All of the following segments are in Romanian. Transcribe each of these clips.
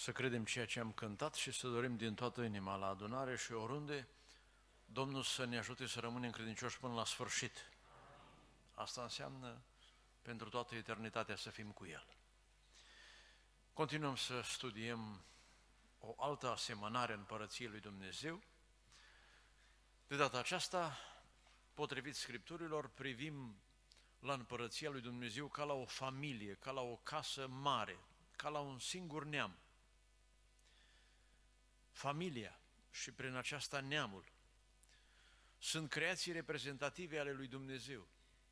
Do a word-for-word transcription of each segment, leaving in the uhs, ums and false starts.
Să credem ceea ce am cântat și să dorim din toată inima la adunare și oriunde Domnul să ne ajute să rămânem credincioși până la sfârșit. Asta înseamnă pentru toată eternitatea să fim cu El. Continuăm să studiem o altă asemănare în Împărăției lui Dumnezeu. De data aceasta, potrivit Scripturilor, privim la Împărăția lui Dumnezeu ca la o familie, ca la o casă mare, ca la un singur neam. Familia și prin aceasta neamul sunt creații reprezentative ale lui Dumnezeu.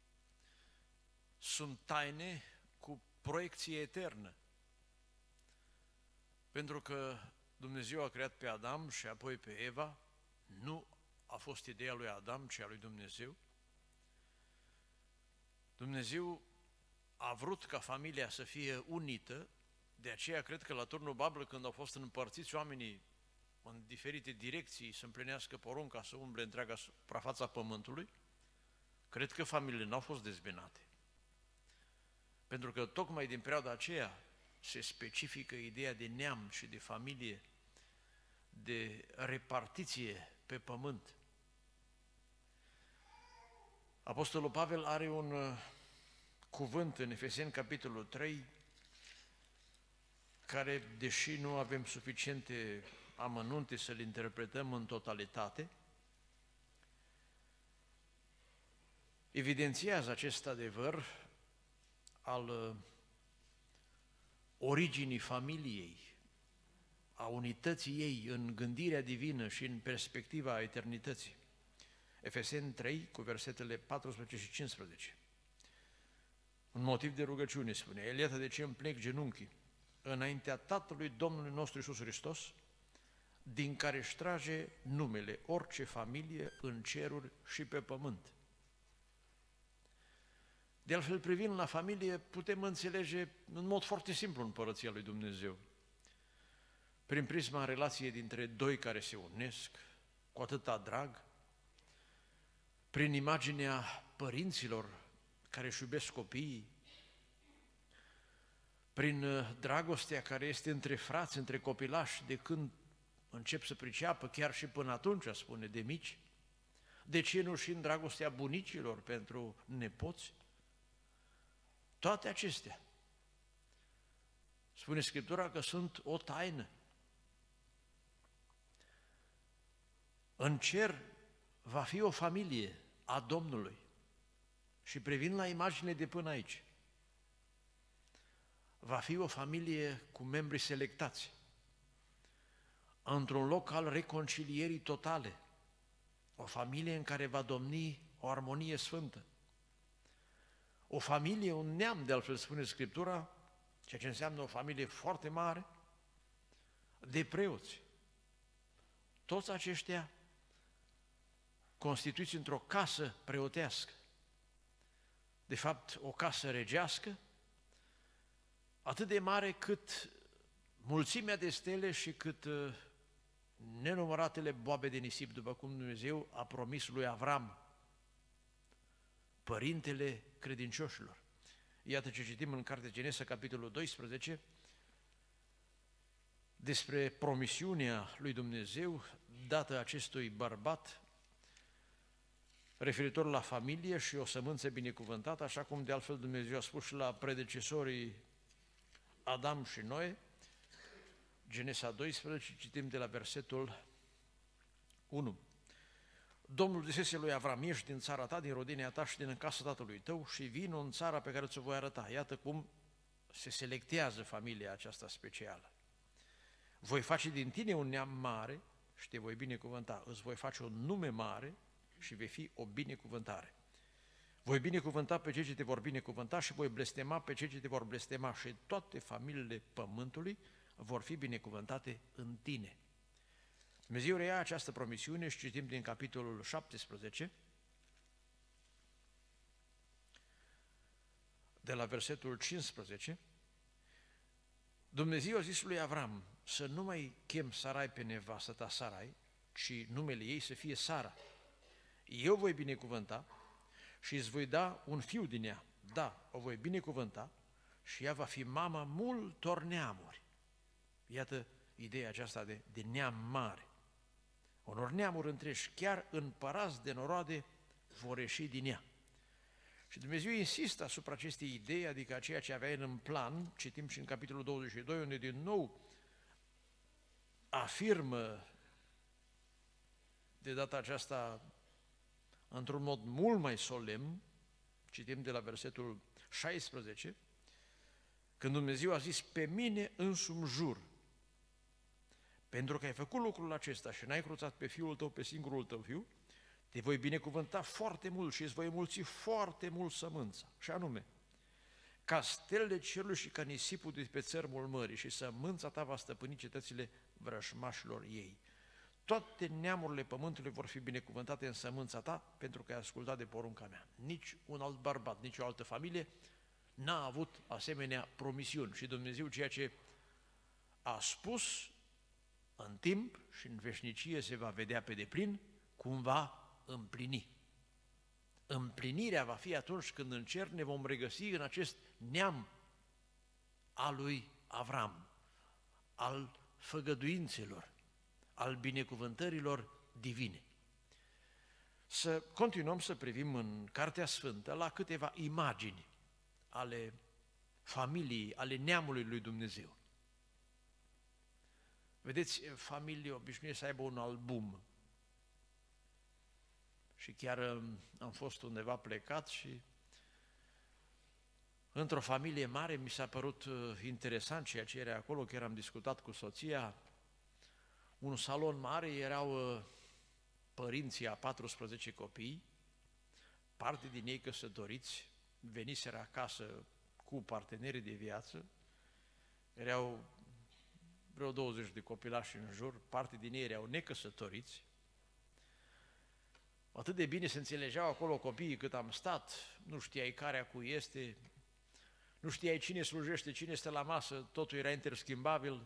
Sunt taine cu proiecție eternă. Pentru că Dumnezeu a creat pe Adam și apoi pe Eva, nu a fost ideea lui Adam, ci a lui Dumnezeu. Dumnezeu a vrut ca familia să fie unită, de aceea cred că la turnul Babel, când au fost împărțiți oamenii în diferite direcții să împlinească porunca, să umble întreaga suprafața pământului, cred că familiile n-au fost dezbinate. Pentru că tocmai din perioada aceea se specifică ideea de neam și de familie, de repartiție pe pământ. Apostolul Pavel are un cuvânt în Efeseni, capitolul trei, care, deși nu avem suficiente amănunte să-l interpretăm în totalitate, evidențiază acest adevăr al originii familiei, a unității ei în gândirea divină și în perspectiva eternității. Efeseni trei, cu versetele paisprezece și cincisprezece. Un motiv de rugăciune spune: El, iată de ce îmi plec genunchii înaintea Tatălui Domnului nostru Iisus Hristos, din care își trage numele orice familie în ceruri și pe pământ. De altfel, privind la familie, putem înțelege în mod foarte simplu Împărăția lui Dumnezeu. Prin prisma relației dintre doi care se unesc cu atâta drag, prin imaginea părinților care își iubesc copiii, prin dragostea care este între frați, între copilași, de când încep să priceapă, chiar și până atunci, spune, de mici. De ce nu și în dragostea bunicilor pentru nepoți? Toate acestea, spune Scriptura, că sunt o taină. În cer va fi o familie a Domnului. Și privind la imagine de până aici, va fi o familie cu membri selectați, într-un loc al reconcilierii totale, o familie în care va domni o armonie sfântă, o familie, un neam, de altfel spune Scriptura, ceea ce înseamnă o familie foarte mare, de preoți. Toți aceștia constituiți într-o casă preotească, de fapt o casă regească, atât de mare cât mulțimea de stele și cât nenumăratele boabe de nisip, după cum Dumnezeu a promis lui Avram, părintele credincioșilor. Iată ce citim în Cartea Genesa, capitolul doisprezece, despre promisiunea lui Dumnezeu dată acestui bărbat, referitor la familie și o sămânță binecuvântată, așa cum de altfel Dumnezeu a spus și la predecesorii Adam și Noe. Genesa doisprezece, citim de la versetul unu. Domnul zisese lui Avram: ieși din țara ta, din rodenia ta și din casa tatălui tău și vino în țara pe care ți-o voi arăta. Iată cum se selectează familia aceasta specială. Voi face din tine un neam mare și te voi binecuvânta. Îți voi face un nume mare și vei fi o binecuvântare. Voi binecuvânta pe cei ce te vor binecuvânta și voi blestema pe cei ce te vor blestema și toate familiile pământului vor fi binecuvântate în tine. Dumnezeu reia această promisiune și citim din capitolul șaptesprezece, de la versetul cincisprezece. Dumnezeu a zis lui Avram să nu mai chem Sarai pe nevastă ta Sarai, ci numele ei să fie Sara. Eu voi binecuvânta și îți voi da un fiu din ea. Da, o voi binecuvânta și ea va fi mama multor neamuri. Iată ideea aceasta de, de neam mare. Unor neamuri întregi, chiar împărați de noroade, vor ieși din ea. Și Dumnezeu insistă asupra acestei idei, adică a ceea ce avea în plan, citim și în capitolul douăzeci și doi, unde din nou afirmă de data aceasta într-un mod mult mai solemn, citim de la versetul șaisprezece, când Dumnezeu a zis: pe mine însumi jur, pentru că ai făcut lucrul acesta și n-ai cruțat pe fiul tău, pe singurul tău fiu, te voi binecuvânta foarte mult și îți voi mulți foarte mult sămânța, și anume, ca stelele cerului și ca nisipul de pe țărmul mării, și sămânța ta va stăpâni cetățile vrășmașilor ei. Toate neamurile pământului vor fi binecuvântate în sămânța ta, pentru că ai ascultat de porunca mea. Nici un alt bărbat, nici o altă familie n-a avut asemenea promisiuni. Și Dumnezeu ceea ce a spus în timp și în veșnicie se va vedea pe deplin cum va împlini. Împlinirea va fi atunci când în cer ne vom regăsi în acest neam al lui Avram, al făgăduințelor, al binecuvântărilor divine. Să continuăm să privim în Cartea Sfântă la câteva imagini ale familiei, ale neamului lui Dumnezeu. Vedeți, familia obișnuie să aibă un album. Și chiar am fost undeva plecat și într-o familie mare mi s-a părut interesant ceea ce era acolo, chiar am discutat cu soția. Un salon mare, erau părinții a paisprezece copii, parte din ei căsătoriți, veniseră acasă cu partenerii de viață, erau vreo douăzeci de copilași în jur, parte din ei erau necăsătoriți. Atât de bine se înțelegeau acolo copiii cât am stat, nu știai care a cui este, nu știai cine slujește, cine este la masă, totul era interschimbabil.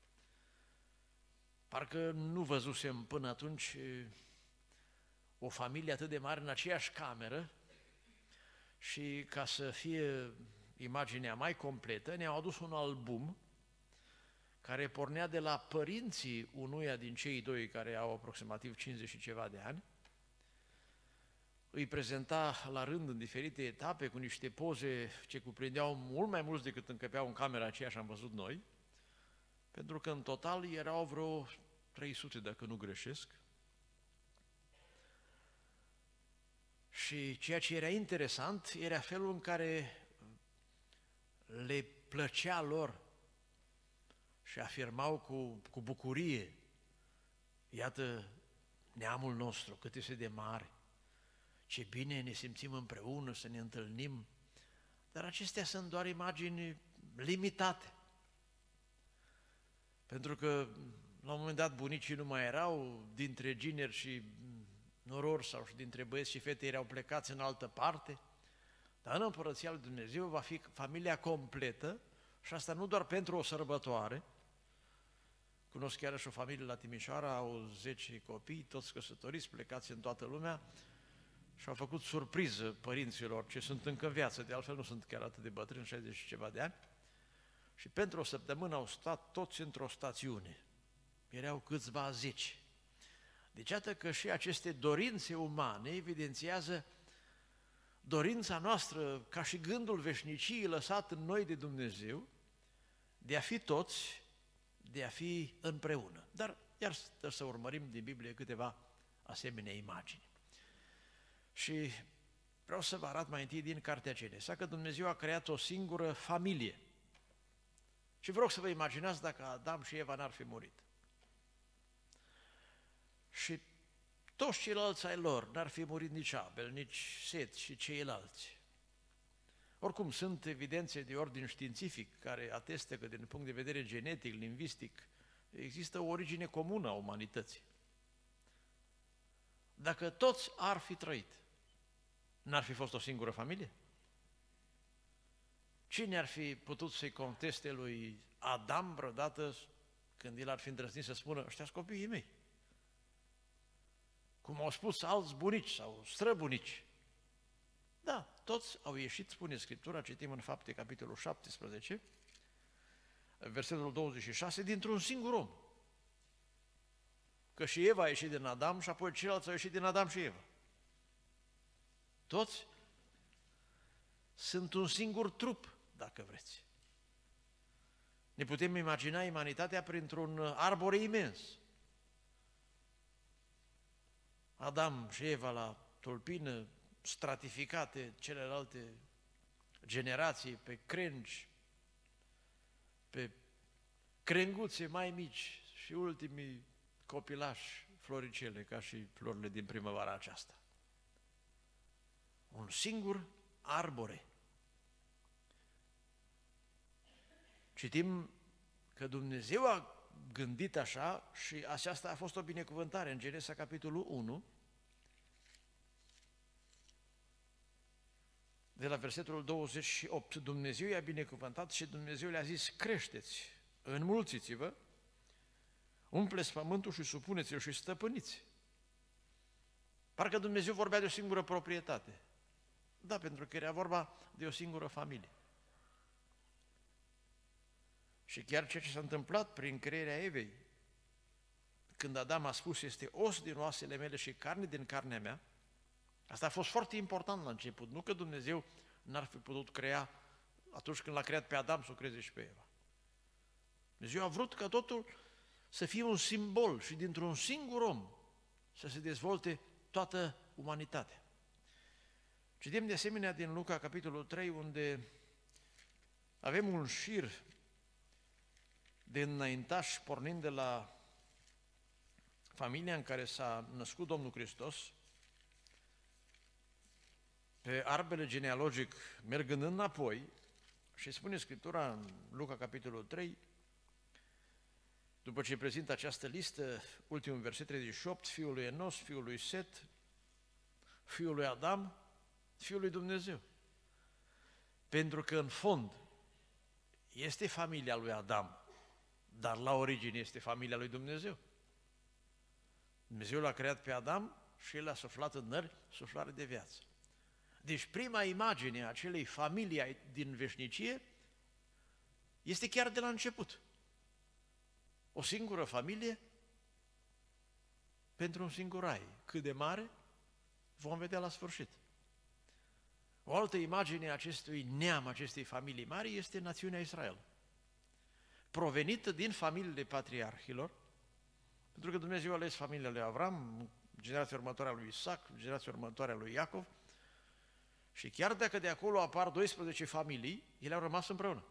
Parcă nu văzusem până atunci o familie atât de mare în aceeași cameră și ca să fie imaginea mai completă, ne-au adus un album care pornea de la părinții unuia din cei doi care au aproximativ cincizeci și ceva de ani, îi prezenta la rând în diferite etape cu niște poze ce cuprindeau mult mai mulți decât încăpeau în camera aceea și am văzut noi, pentru că în total erau vreo trei sute, dacă nu greșesc. Și ceea ce era interesant era felul în care le plăcea lor și afirmau cu, cu bucurie: iată neamul nostru, cât este de mare, ce bine ne simțim împreună, să ne întâlnim. Dar acestea sunt doar imagini limitate. Pentru că la un moment dat bunicii nu mai erau, dintre gineri și norori sau și dintre băieți și fete erau plecați în altă parte, dar în Împărăția lui Dumnezeu va fi familia completă și asta nu doar pentru o sărbătoare. Cunosc chiar și o familie la Timișoara, au zece copii, toți căsătoriți, plecați în toată lumea și au făcut surpriză părinților ce sunt încă în viață, de altfel nu sunt chiar atât de bătrâni, șaizeci și ceva de ani, și pentru o săptămână au stat toți într-o stațiune. Erau câțiva zeci. Deci iată că și aceste dorințe umane evidențiază dorința noastră, ca și gândul veșniciei lăsat în noi de Dumnezeu, de a fi toți, de a fi împreună. Dar iar să urmărim din Biblie câteva asemenea imagini. Și vreau să vă arăt mai întâi din Cartea Genesa că Dumnezeu a creat o singură familie. Și vreau să vă imaginați dacă Adam și Eva n-ar fi murit. Și toți ceilalți ai lor, n-ar fi murit nici Abel, nici Set și ceilalți. Oricum, sunt evidențe de ordin științific care atestă că, din punct de vedere genetic, lingvistic, există o origine comună a umanității. Dacă toți ar fi trăit, n-ar fi fost o singură familie? Cine ar fi putut să-i conteste lui Adam vreodată când el ar fi îndrăznit să spună: ăștia-s copiii mei? Cum au spus alți bunici sau străbunici. Da, toți au ieșit, spune Scriptura, citim în Fapte, capitolul șaptesprezece, versetul douăzeci și șase, dintr-un singur om. Că și Eva a ieșit din Adam și apoi ceilalți au ieșit din Adam și Eva. Toți sunt un singur trup, dacă vreți. Ne putem imagina umanitatea printr-un arbore imens. Adam și Eva la tulpină, stratificate celelalte generații, pe crengi, pe crenguțe mai mici și ultimii copilași floricele, ca și florile din primăvara aceasta. Un singur arbore. Citim că Dumnezeu a gândit așa și aceasta a fost o binecuvântare în Genesa, capitolul unu, de la versetul douăzeci și opt. Dumnezeu i-a binecuvântat și Dumnezeu le-a zis: creșteți, înmulțiți-vă, umpleți pământul și supuneți-l și stăpâniți. Parcă Dumnezeu vorbea de o singură proprietate. Da, pentru că era vorba de o singură familie. Și chiar ceea ce s-a întâmplat prin crearea Evei, când Adam a spus: este os din oasele mele și carne din carnea mea, asta a fost foarte important la început. Nu că Dumnezeu n-ar fi putut crea atunci când l-a creat pe Adam să o creeze și pe Eva. Dumnezeu a vrut ca totul să fie un simbol și dintr-un singur om să se dezvolte toată umanitatea. Citim de asemenea din Luca, capitolul trei, unde avem un șir de înaintași pornind de la familia în care s-a născut Domnul Hristos, pe arbele genealogic mergând înapoi, și spune Scriptura în Luca, capitolul trei, după ce prezintă această listă, ultimul verset treizeci și opt, fiul lui Enos, fiul lui Set, fiul lui Adam, fiul lui Dumnezeu. Pentru că în fond este familia lui Adam, dar la origine este familia lui Dumnezeu. Dumnezeu l-a creat pe Adam și el a suflat în nări suflare de viață. Deci prima imagine a acelei familii din veșnicie este chiar de la început. O singură familie pentru un singur rai. Cât de mare, vom vedea la sfârșit. O altă imagine a acestui neam, acestei familii mari, este națiunea Israel, provenită din familiile patriarhilor, pentru că Dumnezeu a ales familia lui Avram, generația următoare a lui Isaac, generația următoare a lui Iacov, și chiar dacă de acolo apar doisprezece familii, ele au rămas împreună.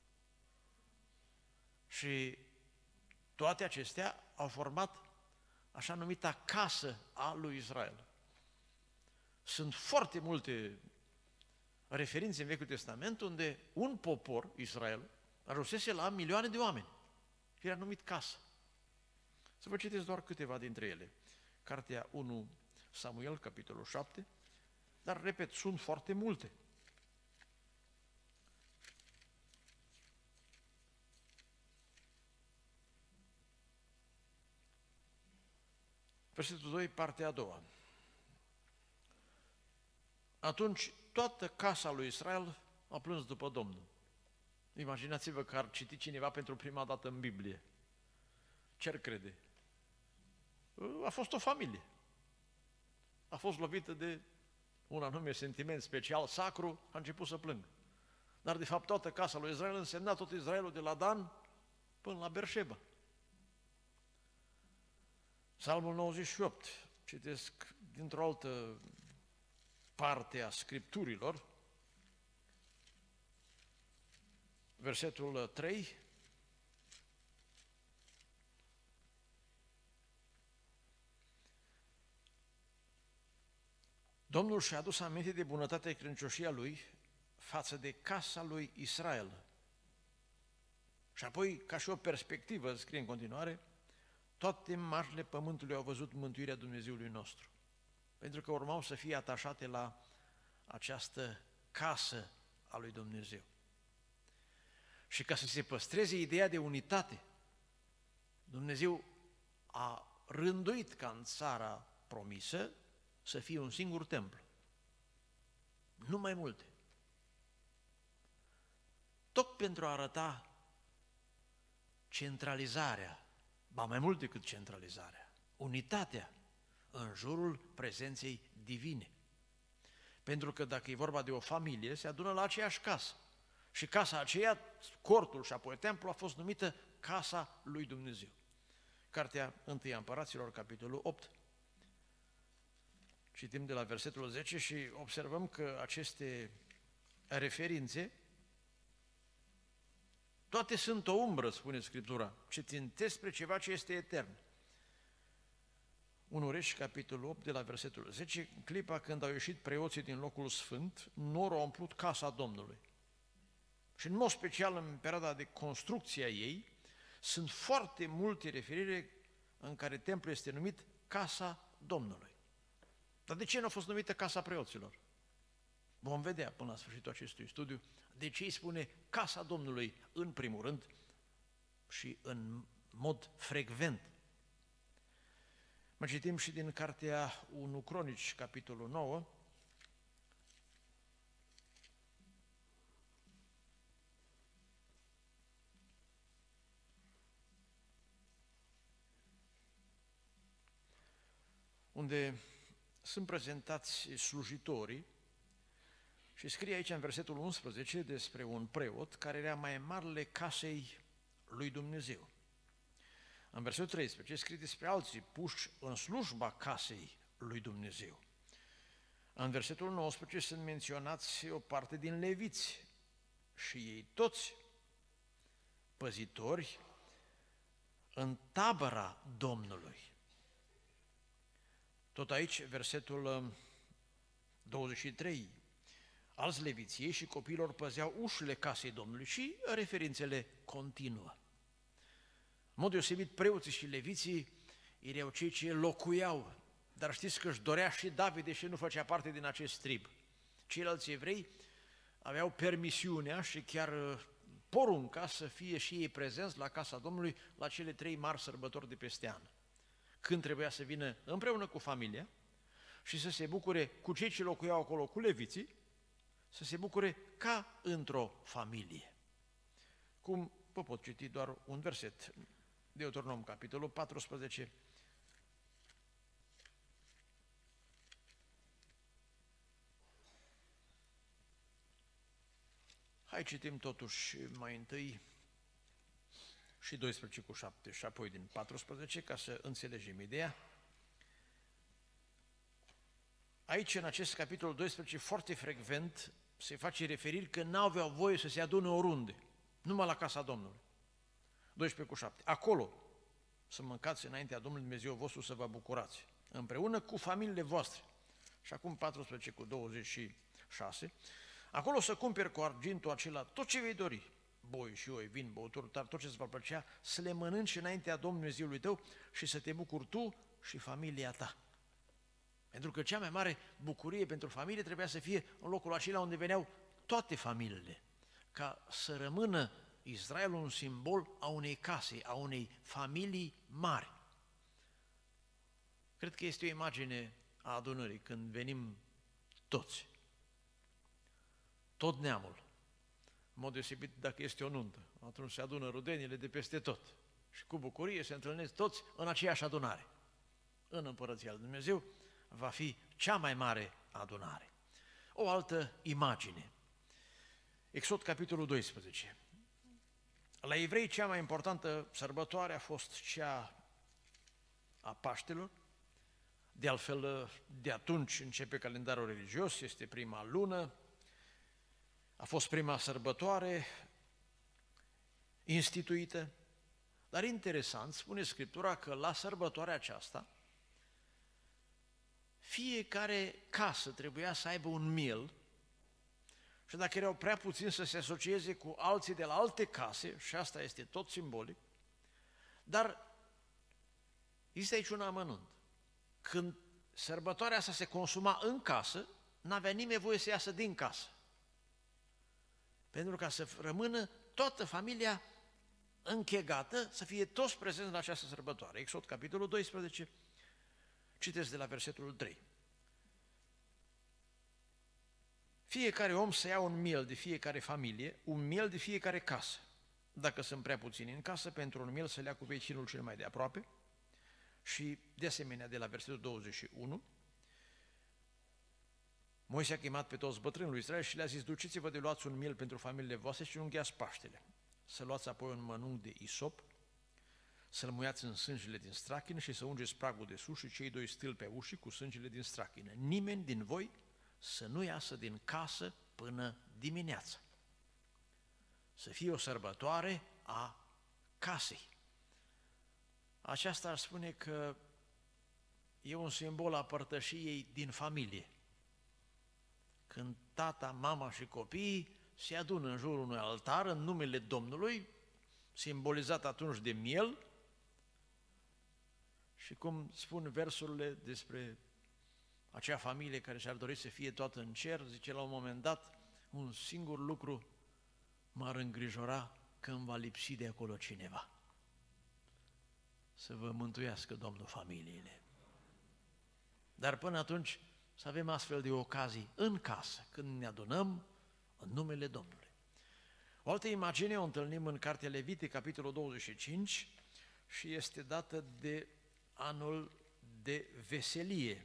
Și toate acestea au format așa numita casă a lui Israel. Sunt foarte multe referințe în Vechiul Testament unde un popor, Israel, ajunsese la milioane de oameni. Era numit casă. Să vă citesc doar câteva dintre ele. Cartea unu Samuel, capitolul șapte, dar, repet, sunt foarte multe. Versetul doi, partea a doua. Atunci toată casa lui Israel a plâns după Domnul. Imaginați-vă că ar citi cineva pentru prima dată în Biblie. Ce-ar crede? A fost o familie. A fost lovită de un anume sentiment special, sacru, a început să plângă. Dar de fapt toată casa lui Israel însemna tot Israelul de la Dan până la Berșeba. Psalmul nouăzeci și opt, citesc dintr-o altă parte a Scripturilor, versetul trei, Domnul și-a adus aminte de bunătatea credincioșia lui față de casa lui Israel. Și apoi, ca și o perspectivă, scrie în continuare, toate marile pământului au văzut mântuirea Dumnezeului nostru, pentru că urmau să fie atașate la această casă a lui Dumnezeu. Și ca să se păstreze ideea de unitate, Dumnezeu a rânduit ca în țara promisă să fie un singur templu, nu mai multe. Tot pentru a arăta centralizarea, ba mai mult decât centralizarea, unitatea în jurul prezenței divine. Pentru că dacă e vorba de o familie, se adună la aceeași casă. Și casa aceea, cortul și apoi templul, a fost numită Casa lui Dumnezeu. Cartea întâi Împăraților, capitolul opt. Citim de la versetul zece și observăm că aceste referințe, toate sunt o umbră, spune Scriptura, ce țintesc spre ceva ce este etern. unu Reși, capitolul opt, de la versetul zece, în clipa când au ieșit preoții din locul sfânt, norul a umplut casa Domnului. Și în mod special în perioada de construcție a ei, sunt foarte multe referiri în care templul este numit Casa Domnului. Dar de ce nu a fost numită Casa Preoților? Vom vedea până la sfârșitul acestui studiu de ce îi spune Casa Domnului în primul rând și în mod frecvent. Mă citim și din cartea unu Cronici, capitolul nouă, unde sunt prezentați slujitorii și scrie aici în versetul unsprezece despre un preot care era mai marele casei lui Dumnezeu. În versetul treisprezece scrie despre alții puși în slujba casei lui Dumnezeu. În versetul nouăsprezece sunt menționați o parte din leviți și ei toți păzitori în tabăra Domnului. Tot aici, versetul douăzeci și trei, alți leviții și copiilor păzeau ușile casei Domnului și referințele continuă. În mod deosebit, preoții și leviții erau cei ce locuiau, dar știți că își dorea și David, deși nu făcea parte din acest trib. Ceilalți evrei aveau permisiunea și chiar porunca să fie și ei prezenți la casa Domnului la cele trei mari sărbători de peste an, când trebuia să vină împreună cu familia și să se bucure cu cei ce locuiau acolo, cu leviții, să se bucure ca într-o familie. Cum vă pot citi doar un verset, Deuteronom, capitolul paisprezece, hai citim totuși mai întâi și doisprezece cu șapte și apoi din paisprezece, ca să înțelegem ideea. Aici, în acest capitol doisprezece, foarte frecvent se face referiri că n-aveau voie să se adune oriunde, numai la casa Domnului. doisprezece cu șapte. Acolo să mâncați înaintea Domnului Dumnezeu vostru, să vă bucurați, împreună cu familiile voastre. Și acum paisprezece cu douăzeci și șase. Acolo să cumperi cu argintul acela tot ce vei dori, boi și oi, vin, băuturi, dar tot ce îți va plăcea, să le mănânci înaintea Domnului Dumnezeului tău și să te bucuri tu și familia ta. Pentru că cea mai mare bucurie pentru familie trebuia să fie în locul acela unde veneau toate familiile, ca să rămână Israelul un simbol a unei case, a unei familii mari. Cred că este o imagine a adunării când venim toți, tot neamul, în mod deosebit dacă este o nuntă, atunci se adună rudenile de peste tot și cu bucurie se întâlnesc toți în aceeași adunare. În Împărăția lui Dumnezeu va fi cea mai mare adunare. O altă imagine, Exod, capitolul doisprezece. La evrei cea mai importantă sărbătoare a fost cea a Paștelor. De altfel, de atunci începe calendarul religios, este prima lună, a fost prima sărbătoare instituită, dar interesant, spune Scriptura că la sărbătoarea aceasta fiecare casă trebuia să aibă un miel și dacă erau prea puțini să se asocieze cu alții de la alte case, și asta este tot simbolic, dar este aici un amănunt. Când sărbătoarea asta se consuma în casă, n-avea nimeni voie să iasă din casă, pentru ca să rămână toată familia închegată, să fie toți prezenți la această sărbătoare. Exod, capitolul doisprezece, citesc de la versetul trei. Fiecare om să ia un miel de fiecare familie, un miel de fiecare casă dacă sunt prea puțini în casă, pentru un miel să le ia cu vecinul cel mai de aproape. Și de asemenea, de la versetul douăzeci și unu, Moise a chemat pe toți bătrânii lui Israel și le-a zis: duceți-vă de luați un miel pentru familiile voastre și unghiați Paștele. Să luați apoi un mănunchi de isop, să-l muiați în sângele din strachină și să ungeți pragul de sus și cei doi stâlpi pe ușii cu sângele din strachină. Nimeni din voi să nu iasă din casă până dimineața. Să fie o sărbătoare a casei. Aceasta ar spune că e un simbol a părtășiei din familie. Când tata, mama și copiii se adună în jurul unui altar în numele Domnului, simbolizat atunci de miel, și cum spun versurile despre acea familie care și-ar dori să fie toată în cer, zice la un moment dat, un singur lucru m-ar îngrijora, că îmi va lipsi de acolo cineva. Să vă mântuiască Domnul familiile. Dar până atunci să avem astfel de ocazii în casă, când ne adunăm în numele Domnului. O altă imagine o întâlnim în Cartea Levite, capitolul douăzeci și cinci, și este dată de anul de veselie.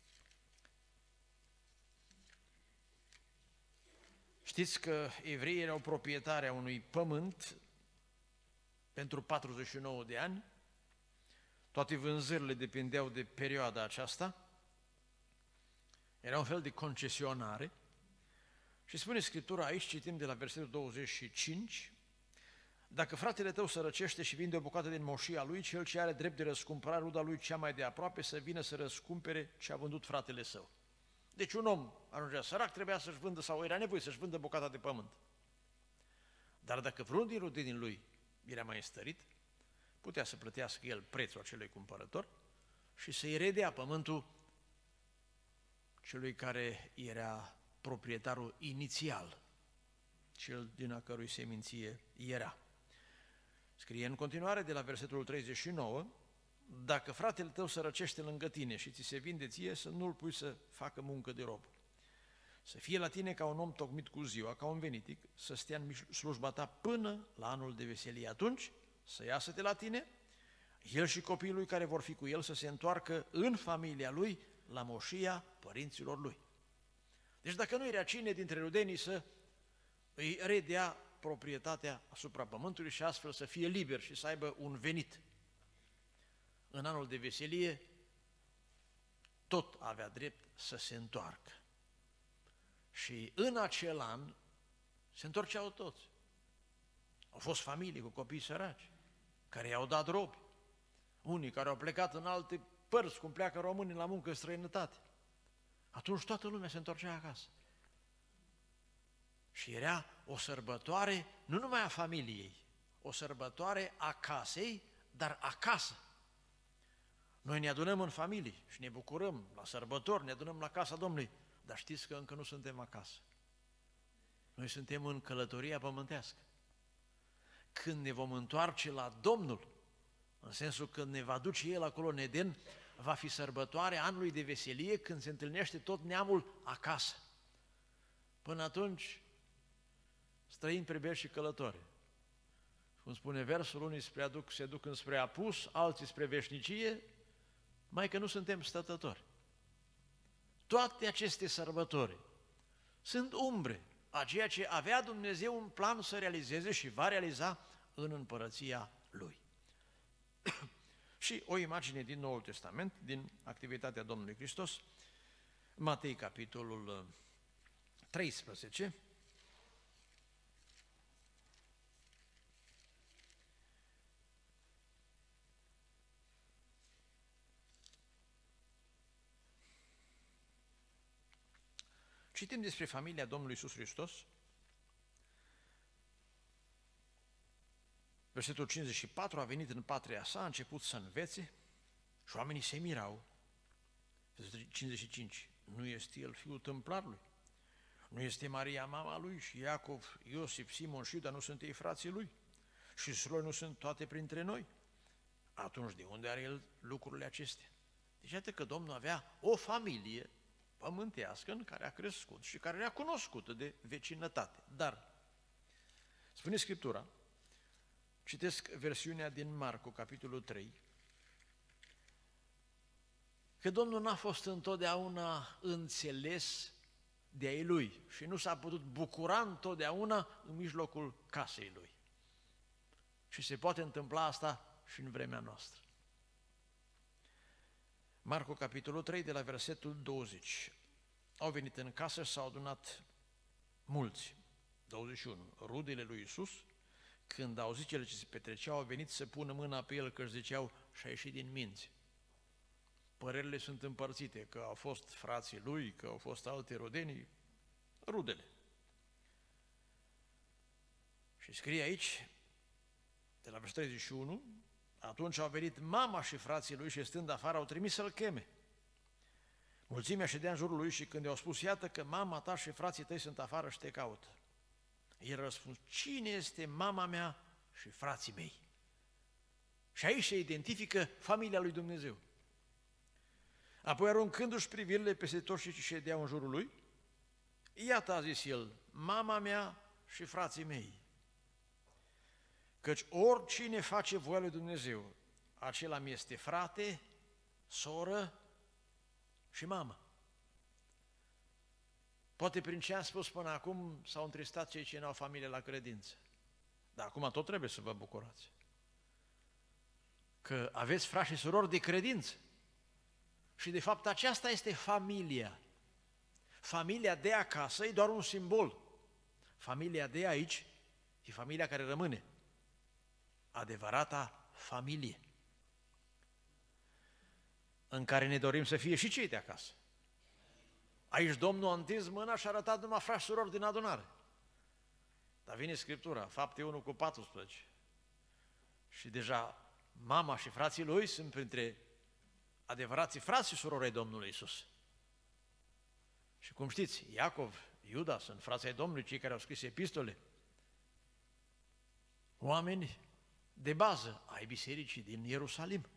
Știți că evreii erau proprietari a unui pământ pentru patruzeci și nouă de ani, toate vânzările depindeau de perioada aceasta, era un fel de concesionare. Și spune Scriptura aici, citim de la versetul douăzeci și cinci, dacă fratele tău sărăcește și vinde o bucată din moșia lui, cel ce are drept de răscumpărare ruda lui cea mai de aproape să vină să răscumpere ce a vândut fratele său. Deci un om ajungea sărac, trebuia să-și vândă, sau era nevoie să-și vândă bucata de pământ. Dar dacă vreunul din rudenii lui era mai înstărit, putea să plătească el prețul acelui cumpărător și să-i redea pământul celui care era proprietarul inițial, cel din a cărui seminție era. Scrie în continuare de la versetul treizeci și nouă, dacă fratele tău sărăcește lângă tine și ți se vinde ție, să nu-l pui să facă muncă de rob. Să fie la tine ca un om tocmit cu ziua, ca un venitic, să stea în slujba ta până la anul de veselie. Atunci să iasă de la tine, el și copiii lui care vor fi cu el să se întoarcă în familia lui la moșia părinților lui. Deci dacă nu era cine dintre rudenii să îi redea proprietatea asupra pământului și astfel să fie liber și să aibă un venit. În anul de veselie, tot avea drept să se întoarcă. Și în acel an se întorceau toți. Au fost familii cu copii săraci, care i-au dat robi, unii care au plecat în alte părți, cum pleacă românii la muncă în străinătate. Atunci toată lumea se întorcea acasă. Și era o sărbătoare nu numai a familiei, o sărbătoare a casei, dar acasă. Noi ne adunăm în familie și ne bucurăm la sărbători, ne adunăm la casa Domnului, dar știți că încă nu suntem acasă. Noi suntem în călătoria pământească. Când ne vom întoarce la Domnul, în sensul că ne va duce El acolo în Eden, va fi sărbătoarea anului de veselie, când se întâlnește tot neamul acasă. Până atunci, străini, pribegi și călători. Cum spune versul, unii spre aduc, se duc înspre apus, alții spre veșnicie, mai că nu suntem stătători. Toate aceste sărbători sunt umbre a ceea ce avea Dumnezeu un plan să realizeze și va realiza în împărăția Lui. Și o imagine din Noul Testament, din activitatea Domnului Hristos, Matei, capitolul treisprezece, citim despre familia Domnului Iisus Hristos, versetul cincizeci și patru, a venit în patria sa, a început să învețe și oamenii se mirau. Versetul cincizeci și cinci, nu este el fiul tâmplarului? Nu este Maria mama lui și Iacov, Iosif, Simon și Iuda, nu sunt ei frații lui? Și surorile nu sunt toate printre noi? Atunci de unde are el lucrurile acestea? Deci iată că Domnul avea o familie pământească în care a crescut și care era cunoscută de vecinătate. Dar, spune Scriptura, Citesc versiunea din Marcu, capitolul trei, că Domnul n-a fost întotdeauna înțeles de ai Lui și nu s-a putut bucura întotdeauna în mijlocul casei Lui. Și se poate întâmpla asta și în vremea noastră. Marcu, capitolul trei, de la versetul douăzeci. Au venit în casă și s-au adunat mulți, douăzeci și unu, rudele lui Iisus. Când au zis cele ce se petreceau, au venit să pună mâna pe el, că își ziceau, și-a ieșit din minți. Părerile sunt împărțite, că au fost frații lui, că au fost alte rodenii, rudele. Și scrie aici, de la versetul treizeci și unu, atunci au venit mama și frații lui și stând afară au trimis să-l cheme. Mulțimea ședea în jurul lui și când i-au spus, iată că mama ta și frații tăi sunt afară și te caută. El răspuns, cine este mama mea și frații mei? Și aici se identifică familia lui Dumnezeu. Apoi, aruncându-și privirile peste toți cei ce ședeau în jurul lui, iată, a zis el, mama mea și frații mei. Căci oricine face voia lui Dumnezeu, acela mi este frate, soră și mamă. Poate prin ce am spus până acum s-au întristat cei ce n-au familie la credință. Dar acum tot trebuie să vă bucurați. Că aveți frați și surori de credință. Și de fapt aceasta este familia. Familia de acasă e doar un simbol. Familia de aici e familia care rămâne. Adevărata familie. În care ne dorim să fie și cei de acasă. Aici Domnul a întins mâna și a arătat numai frați și surori din adunare. Dar vine Scriptura, Fapte unu cu paisprezece. Și deja mama și frații lui sunt printre adevărații frați și surori ai Domnului Iisus. Și cum știți, Iacov, Iuda sunt frații ai Domnului, cei care au scris epistole. Oameni de bază ai bisericii din Ierusalim.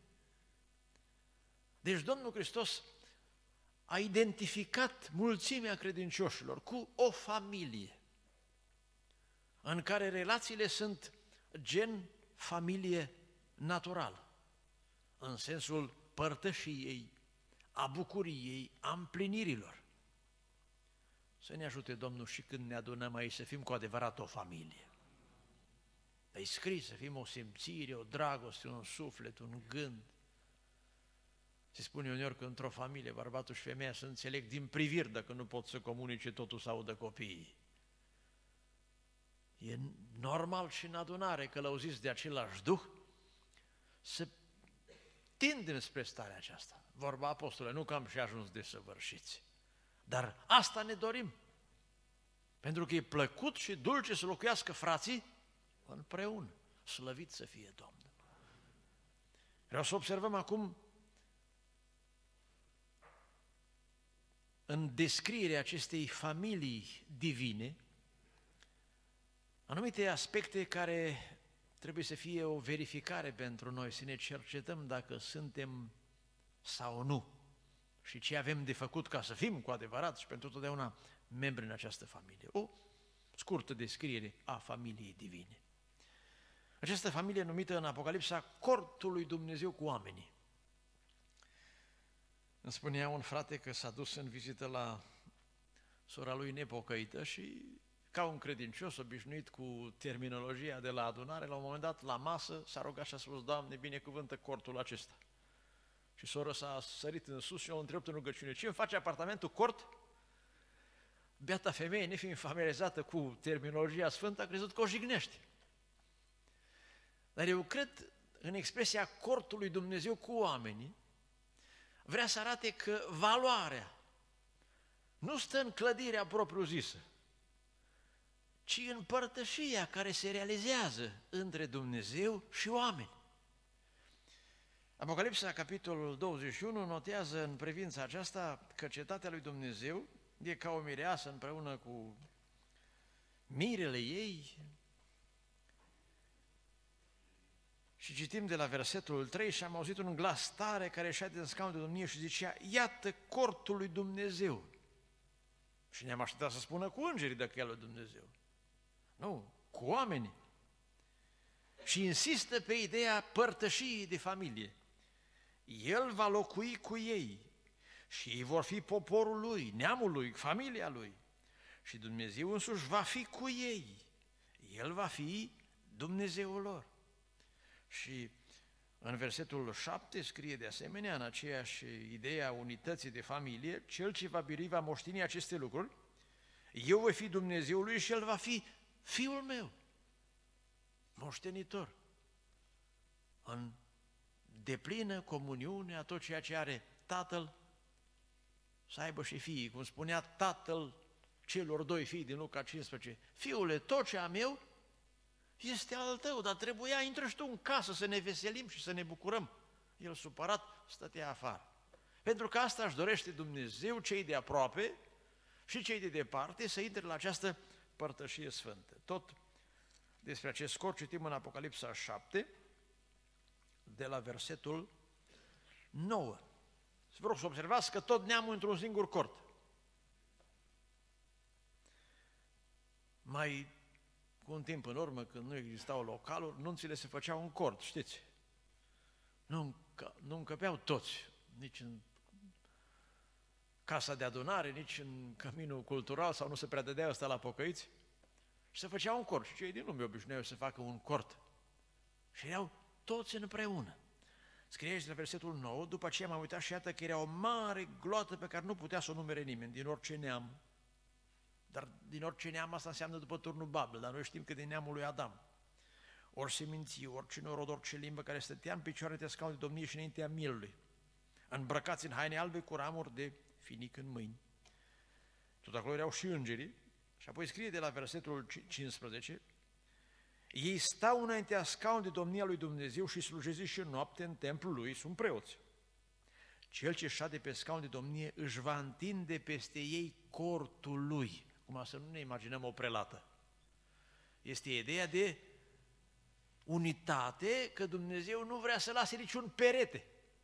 Deci Domnul Hristos a identificat mulțimea credincioșilor cu o familie în care relațiile sunt gen familie naturală, în sensul părtășiei, a bucuriei, a împlinirilor. Să ne ajute Domnul și când ne adunăm aici să fim cu adevărat o familie. Ai scris să fim o simțire, o dragoste, un suflet, un gând. Se spune uneori că într-o familie, bărbatul și femeia se înțeleg din priviri dacă nu pot să comunice totul să audă copiii. E normal și în adunare, călăuziți de același Duh, să tindem spre starea aceasta. Vorba apostolului, nu că am și ajuns desăvârșiți, dar asta ne dorim. Pentru că e plăcut și dulce să locuiască frații împreună. Slăvit să fie Domnul. Vreau să observăm acum în descrierea acestei familii divine anumite aspecte care trebuie să fie o verificare pentru noi, să ne cercetăm dacă suntem sau nu și ce avem de făcut ca să fim cu adevărat și pentru totdeauna membri în această familie. O scurtă descriere a familiei divine. Această familie numită în Apocalipsa cortul lui Dumnezeu cu oamenii. Îmi spunea un frate că s-a dus în vizită la sora lui nepocăită și ca un credincios obișnuit cu terminologia de la adunare, la un moment dat la masă s-a rugat și a spus, Doamne, binecuvântă cortul acesta. Și sora s-a sărit în sus și o întrebat în rugăciune, ce îmi face apartamentul cort? Beata femeie, nefiind familiarizată cu terminologia sfântă, a crezut că o jignește. Dar eu cred în expresia cortul lui Dumnezeu cu oamenii, vrea să arate că valoarea nu stă în clădirea propriu-zisă, ci în părtășia care se realizează între Dumnezeu și oameni. Apocalipsa, capitolul douăzeci și unu, notează în privința aceasta că cetatea lui Dumnezeu e ca o mireasă împreună cu mirele ei. Și citim de la versetul trei, și am auzit un glas tare care ieșea din scaunul de domnie și zicea, iată cortul lui Dumnezeu. Și ne-am așteptat să spună cu îngerii dacă e al lui Dumnezeu. Nu, cu oamenii. și insistă pe ideea părtășiei de familie. El va locui cu ei și ei vor fi poporul lui, neamul lui, familia lui. Și Dumnezeu însuși va fi cu ei. El va fi Dumnezeul lor. Și în versetul șapte scrie de asemenea, în aceeași idee a unității de familie, cel ce va birui va moșteni aceste lucruri, eu voi fi Dumnezeul lui și el va fi fiul meu, moștenitor, în deplină comuniune a tot ceea ce are tatăl, să aibă și fiii, cum spunea tatăl celor doi fii din Luca cincisprezece, fiule, tot ce am eu este al tău, dar trebuia, intră și tu în casă să ne veselim și să ne bucurăm. El supărat stătea afară. Pentru că asta își dorește Dumnezeu, cei de aproape și cei de departe, să intre la această părtășie sfântă. Tot despre acest scor citim în Apocalipsa șapte, de la versetul nouă. Vă rog să observați că tot neamul într-un singur cort. Mai cu un timp în urmă, când nu existau localuri, nunțile se făceau în cort, știți? Nu, încă, nu încăpeau toți, nici în casa de adunare, nici în căminul cultural, sau nu se prea dădea ăsta la pocăiți. Și se făceau un cort. Și cei din lume obișnuiau să facă un cort. Și erau toți împreună. Scrie aici la versetul nouă, după aceea m-am uitat și iată că era o mare gloată pe care nu putea să o numere nimeni, din orice neam. Dar din orice neam asta înseamnă după turnul Babel, dar noi știm că din neamul lui Adam. Ori seminții, orice norod, orice limbă care stătea în picioare de scaun de domnie și înaintea mielului, îmbrăcați în haine albe cu ramuri de finic în mâini. Tot acolo erau și îngerii. Și apoi scrie de la versetul cincisprezece, ei stau înaintea scaunului de domnia lui Dumnezeu și slujezi și noapte în templul lui, sunt preoți. Cel ce șade pe scaun de domnie își va întinde peste ei cortul lui. Cum să nu ne imaginăm o prelată. Este ideea de unitate, că Dumnezeu nu vrea să lase niciun perete.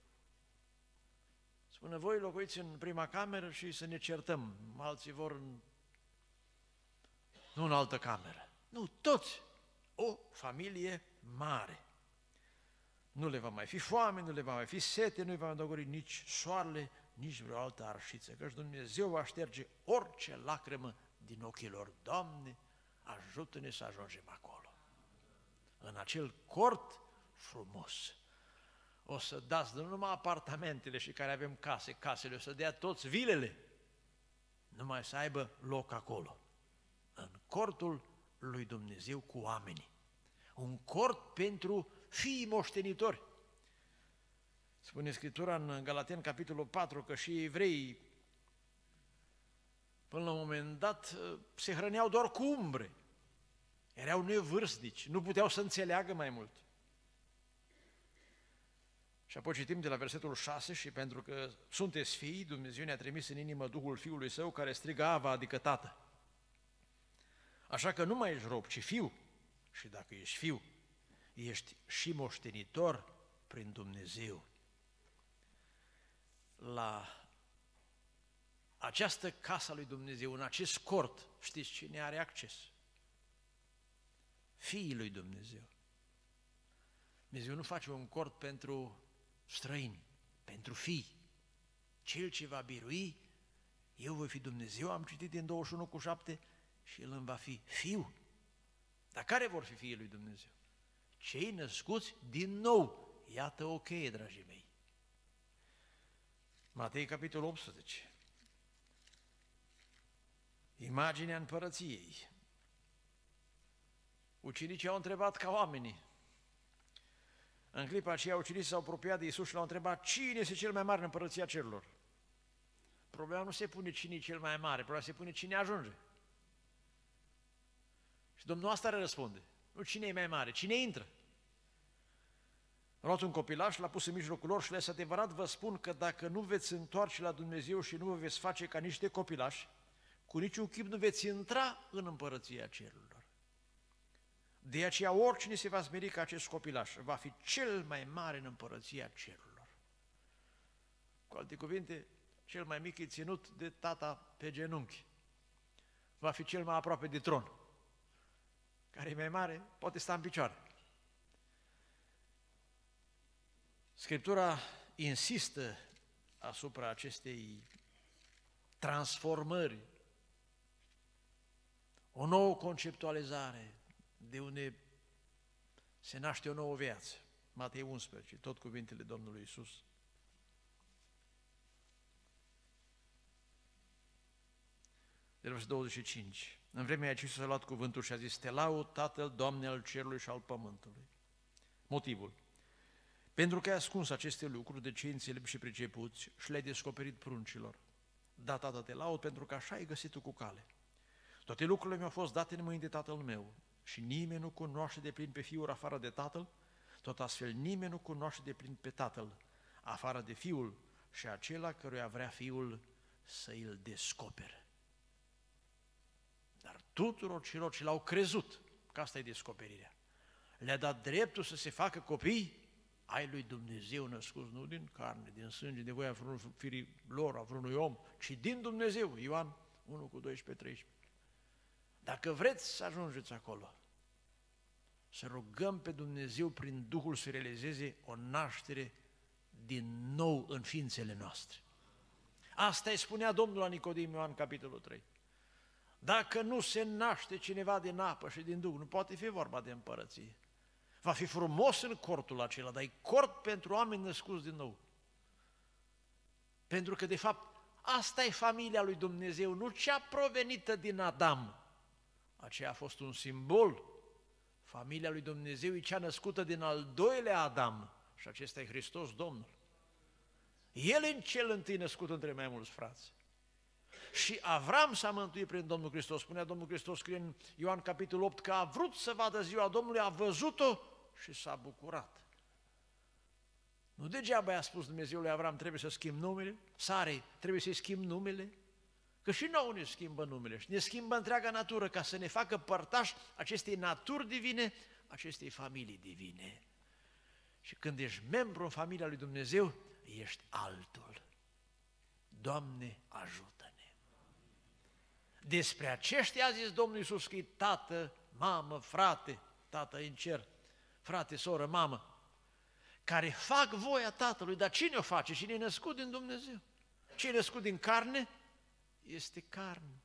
Spune, voi locuiți în prima cameră și să ne certăm, alții vor în... nu în altă cameră. Nu, toți. O familie mare. Nu le va mai fi foame, nu le va mai fi sete, nu le va mai dogori nici soarele, nici vreo altă arșiță, căci Dumnezeu va șterge orice lacrimă din ochii lor. Doamne, ajută-ne să ajungem acolo. În acel cort frumos. O să dați nu numai apartamentele și care avem case, casele, o să dea toți vilele, numai să aibă loc acolo. În cortul lui Dumnezeu cu oamenii. Un cort pentru fiii moștenitori. Spune Scriptura în Galateni, capitolul patru, că și evreii, până la un moment dat, se hrăneau doar cu umbre. Erau nevârstnici, nu puteau să înțeleagă mai mult. Și apoi citim de la versetul șase, și pentru că sunteți fii, Dumnezeu ne-a trimis în inimă Duhul Fiului Său, care strigă Ava, adică Tată. Așa că nu mai ești rob, ci fiu. Și dacă ești fiu, ești și moștenitor prin Dumnezeu. La această casă a lui Dumnezeu, în acest cort, știți cine are acces? Fiii lui Dumnezeu. Dumnezeu nu face un cort pentru străini, pentru fii. Cel ce va birui, eu voi fi Dumnezeu, am citit din douăzeci și unu cu șapte, și el îmi va fi fiu. Dar care vor fi fiii lui Dumnezeu? Cei născuți din nou. Iată o cheie, dragii mei. Matei, capitolul optsprezece. Imaginea împărăției. Ucenicii au întrebat ca oamenii. În clipa aceea, ucenicii s-au apropiat de Iisus și l-au întrebat, cine este cel mai mare în împărăția cerurilor? Problema nu se pune cine e cel mai mare, problema se pune cine ajunge. Și Domnul asta răspunde, nu cine e mai mare, cine intră. A luat un copilaș, l-a pus în mijlocul lor și le-a zis, adevărat vă spun că dacă nu veți întoarce la Dumnezeu și nu vă veți face ca niște copilași, cu niciun chip nu veți intra în împărăția cerurilor. De aceea oricine se va smeri ca acest copilaș va fi cel mai mare în împărăția cerurilor. Cu alte cuvinte, cel mai mic e ținut de tata pe genunchi. Va fi cel mai aproape de tron. Care e mai mare, poate sta în picioare. Scriptura insistă asupra acestei transformări, o nouă conceptualizare de unde se naște o nouă viață. Matei unsprezece, tot cuvintele Domnului Iisus. De versetul douăzeci și cinci. În vremea aceea Iisus a luat cuvântul și a zis: Te laud, Tatăl, Doamne al cerului și al pământului. Motivul: pentru că ai ascuns aceste lucruri de cei înțelepți și pricepuți și le-ai descoperit pruncilor. Da, Tată, te laud, pentru că așa ai găsit tu cu cale. Toate lucrurile mi-au fost date în mâini de Tatăl meu și nimeni nu cunoaște de plin pe Fiul afară de Tatăl, tot astfel nimeni nu cunoaște de plin pe Tatăl afară de Fiul și acela căruia vrea Fiul să îl descopere. Dar tuturor celor ce l-au crezut, că asta e descoperirea, le-a dat dreptul să se facă copii ai lui Dumnezeu, născuți nu din carne, din sânge, de voia firii lor, a vreunui om, ci din Dumnezeu. Ioan unu cu doisprezece treisprezece. Dacă vreți să ajungeți acolo, să rugăm pe Dumnezeu prin Duhul să realizeze o naștere din nou în ființele noastre. Asta îi spunea Domnul la Nicodim, Ioan capitolul trei. Dacă nu se naște cineva din apă și din Duh, nu poate fi vorba de împărăție. Va fi frumos în cortul acela, dar e cort pentru oameni născuți din nou. Pentru că, de fapt, asta e familia lui Dumnezeu, nu cea provenită din Adam. Aceea a fost un simbol. Familia lui Dumnezeu e cea născută din al doilea Adam și acesta e Hristos Domnul. El în cel întâi născut între mai mulți frați. Și Avram s-a mântuit prin Domnul Hristos. Spunea Domnul Hristos, scrie în Ioan capitolul opt, că a vrut să vadă ziua Domnului, a văzut-o și s-a bucurat. Nu degeaba i-a spus Dumnezeu lui Avram, trebuie să schimb numele, Sarei, trebuie să-i schimb numele, că și nouă ne schimbă numele și ne schimbă întreaga natură ca să ne facă părtași acestei naturi divine, acestei familii divine. Și când ești membru în familia lui Dumnezeu, ești altul. Doamne, ajută-ne! Despre aceștia a zis Domnul Iisus că e tată, mamă, frate, tată în cer, frate, soră, mamă, care fac voia Tatălui. Dar cine o face? Cine e născut din Dumnezeu? Cine e născut din carne? Este carne.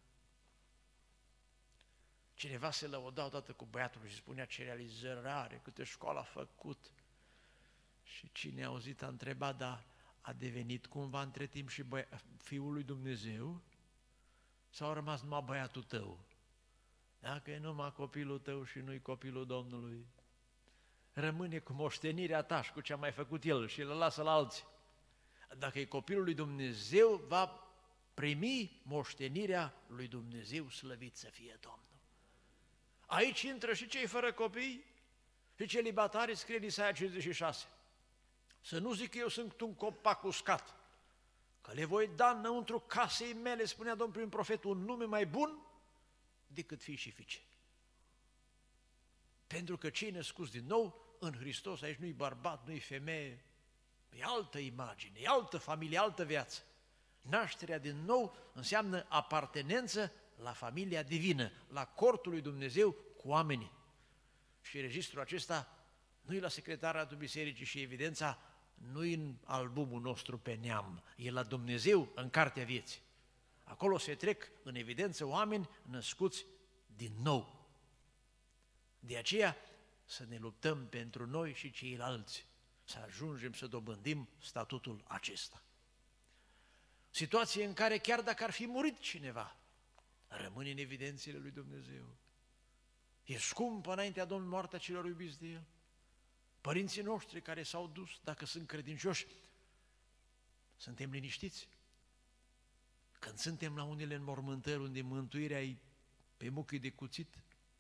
Cineva se lăuda odată cu băiatul și spunea ce realizări are, câte școală a făcut. Și cine a auzit a întrebat, dar a devenit cumva între timp și băia, Fiul lui Dumnezeu? Sau a rămas numai băiatul tău? Dacă e numai copilul tău și nu-i copilul Domnului, rămâne cu moștenirea ta și cu ce a mai făcut el și îl lasă la alții. Dacă e copilul lui Dumnezeu, va primi moștenirea lui Dumnezeu, slăvit să fie Domnul. Aici intră și cei fără copii și celibatari, scrie în Isaia cincizeci și șase. Să nu zic că eu sunt un copac uscat, că le voi da înăuntru casei mele, spunea Domnul prin profet, un nume mai bun decât fii și fiice. Pentru că cei născuți din nou, în Hristos, aici nu-i bărbat, nu-i femeie, e altă imagine, e altă familie, altă viață. Nașterea din nou înseamnă apartenență la familia divină, la cortul lui Dumnezeu cu oamenii. Și registrul acesta nu-i la secretariatul bisericii și evidența nu-i în albumul nostru pe neam, e la Dumnezeu în cartea vieții. Acolo se trec în evidență oameni născuți din nou. De aceea să ne luptăm pentru noi și ceilalți, să ajungem să dobândim statutul acesta. Situație în care chiar dacă ar fi murit cineva, rămâne în evidențele lui Dumnezeu. E scumpă înaintea Domnului moartea celor iubiți de El. Părinții noștri care s-au dus, dacă sunt credincioși, suntem liniștiți. Când suntem la unele înmormântări unde mântuirea e pe muchii de cuțit,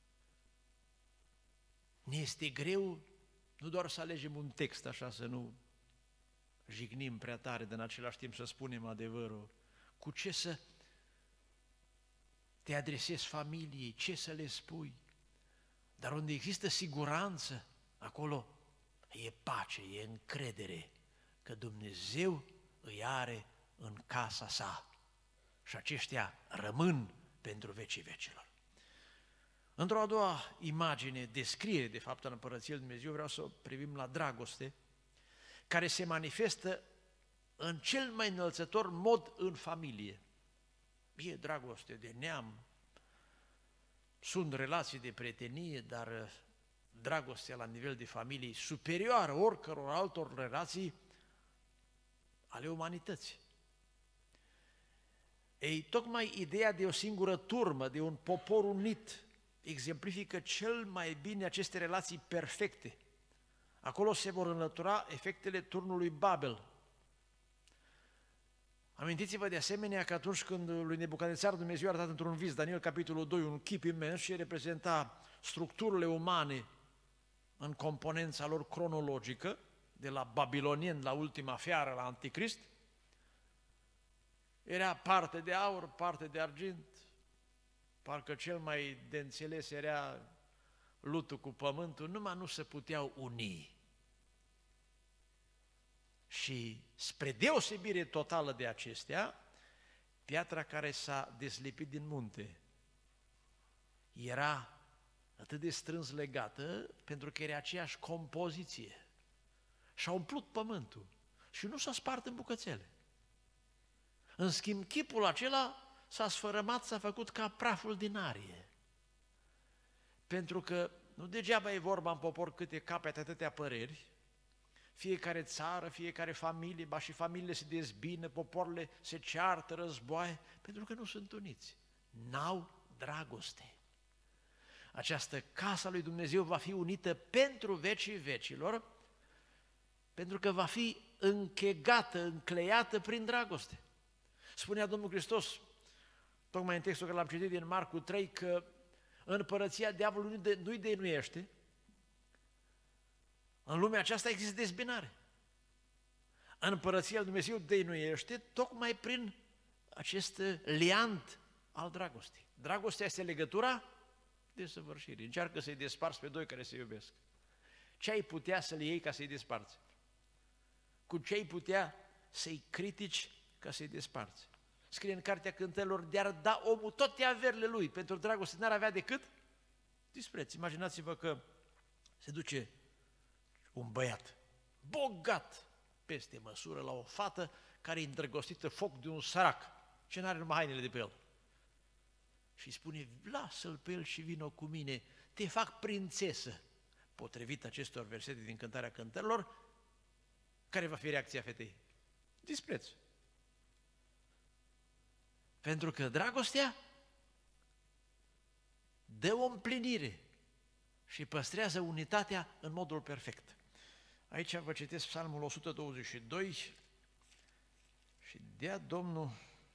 ne este greu nu doar să alegem un text așa, să nu jignim prea tare, dar în același timp să spunem adevărul, cu ce să te adresezi familiei, ce să le spui, dar unde există siguranță, acolo e pace, e încredere că Dumnezeu îi are în casa sa și aceștia rămân pentru vecii vecilor. Într-o a doua imagine, descriere de fapt în Împărăția lui Dumnezeu, vreau să privim la dragoste, care se manifestă în cel mai înălțător mod în familie. E dragoste de neam, sunt relații de prietenie, dar dragostea la nivel de familie superioară oricăror altor relații ale umanității. Ei, tocmai ideea de o singură turmă, de un popor unit, exemplifică cel mai bine aceste relații perfecte. Acolo se vor înlătura efectele turnului Babel. Amintiți-vă de asemenea că atunci când lui Nebucadnețar Dumnezeu a arătat într-un vis, Daniel capitolul doi, un chip imens și reprezenta structurile umane în componența lor cronologică, de la babilonien la ultima fiară, la Anticrist, era parte de aur, parte de argint, parcă cel mai de înțeles era lutul cu pământul, numai nu se puteau uni. Și spre deosebire totală de acestea, piatra care s-a deslipit din munte era atât de strâns legată pentru că era aceeași compoziție și a umplut pământul și nu s-a spart în bucățele. În schimb, chipul acela s-a sfărâmat, s-a făcut ca praful din arie. Pentru că nu degeaba e vorba în popor câte capete atâtea păreri, fiecare țară, fiecare familie, ba și familiile se dezbină, popoarele se ceartă, războaie, pentru că nu sunt uniți. N-au dragoste. Această casă a lui Dumnezeu va fi unită pentru vecii vecilor, pentru că va fi închegată, încleiată prin dragoste. Spunea Domnul Hristos, tocmai în textul care l-am citit din Marcu trei, că în împărăția diavolului nu-i dăinuiește. În lumea aceasta există dezbinare. În împărăția lui Dumnezeu dăinuiește tocmai prin acest liant al dragostei. Dragostea este legătura de săvârșire. Încearcă să-i desparți pe doi care se iubesc. Ce ai putea să le iei ca să-i desparți? Cu ce ai putea să-i critici ca să-i desparți? Scrie în Cartea Cântărilor, de-ar da omul toate averile lui pentru dragoste, n-ar avea decât dispreț. Imaginați-vă că se duce un băiat bogat peste măsură la o fată care e îndrăgostită foc de un sărac ce n-are numai hainele de pe el. Și îi spune, lasă-l pe el și vină cu mine, te fac prințesă. Potrivit acestor versete din Cântarea Cântărilor, care va fi reacția fetei? Dispreț. Pentru că dragostea dă o împlinire și păstrează unitatea în modul perfect. Aici vă citesc Psalmul o sută douăzeci și doi și dea Domnul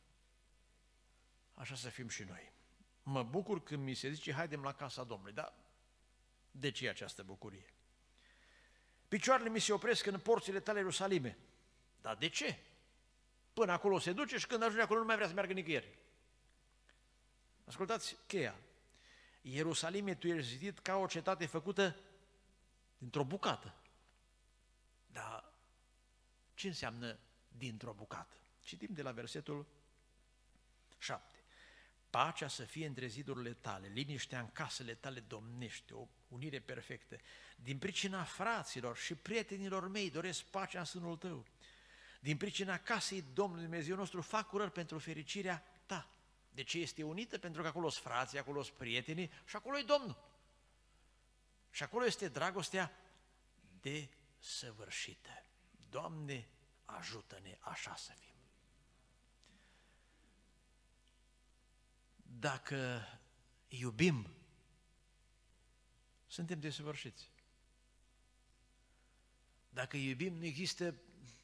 așa să fim și noi. Mă bucur când mi se zice, haidem la casa Domnului, dar de ce această bucurie? Picioarele mi se opresc în porțile tale, Ierusalime. Dar de ce? Până acolo se duce și când ajunge acolo nu mai vrea să meargă nicăieri. Ascultați cheia. Ierusalime, tu ești zidit ca o cetate făcută dintr-o bucată. Dar ce înseamnă dintr-o bucată? Citim de la versetul șapte. Pacea să fie între zidurile tale, liniștea în casele tale domnești, o unire perfectă. Din pricina fraților și prietenilor mei doresc pacea în sânul tău. Din pricina casei Domnului Dumnezeu nostru fac urări pentru fericirea ta. De ce este unită? Pentru că acolo sunt frații, acolo sunt prietenii și acolo e Domnul. Și acolo este dragostea desăvârșită. Doamne, ajută-ne așa să fim. Dacă iubim, suntem desăvârșiți. Dacă iubim, nu există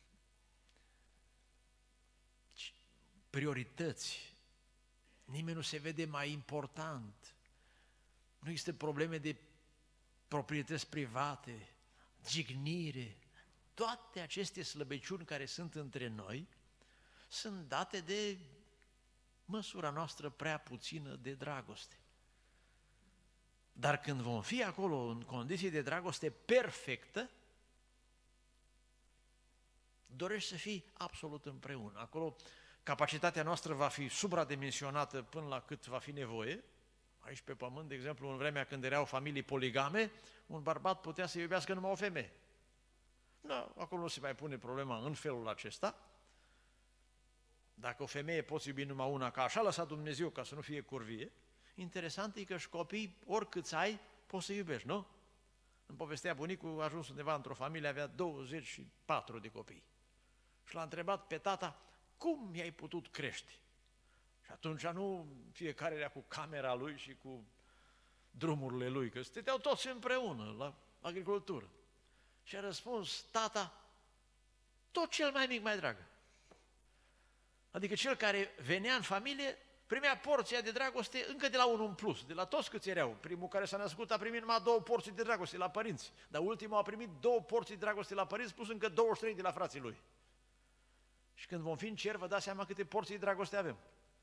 priorități, nimeni nu se vede mai important, nu există probleme de proprietăți private, jignire, toate aceste slăbiciuni care sunt între noi sunt date de măsura noastră prea puțină de dragoste. Dar când vom fi acolo în condiții de dragoste perfectă, dorești să fii absolut împreună. Acolo capacitatea noastră va fi supradimensionată până la cât va fi nevoie. Aici pe pământ, de exemplu, în vremea când erau familii poligame, un bărbat putea să iubească numai o femeie. Da, acolo nu se mai pune problema în felul acesta. Dacă o femeie poți iubi numai una, că așa a lăsat Dumnezeu ca să nu fie curvie, interesant e că și copii, oricâți ai, poți să iubești, nu? În povestea bunicul a ajuns undeva într-o familie, avea douăzeci și patru de copii. Și l-a întrebat pe tata, cum i-ai putut crește? Și atunci nu fiecare era cu camera lui și cu drumurile lui, că stăteau toți împreună la agricultură. Și a răspuns, tata, tot cel mai mic mai dragă. Adică cel care venea în familie primea porția de dragoste încă de la unul în plus, de la toți câți erau. Primul care s-a născut a primit numai două porții de dragoste la părinți, dar ultimul a primit două porții de dragoste la părinți, plus încă douăzeci și trei de la frații lui. Și când vom fi în cer, vă dați seama câte porții de dragoste avem.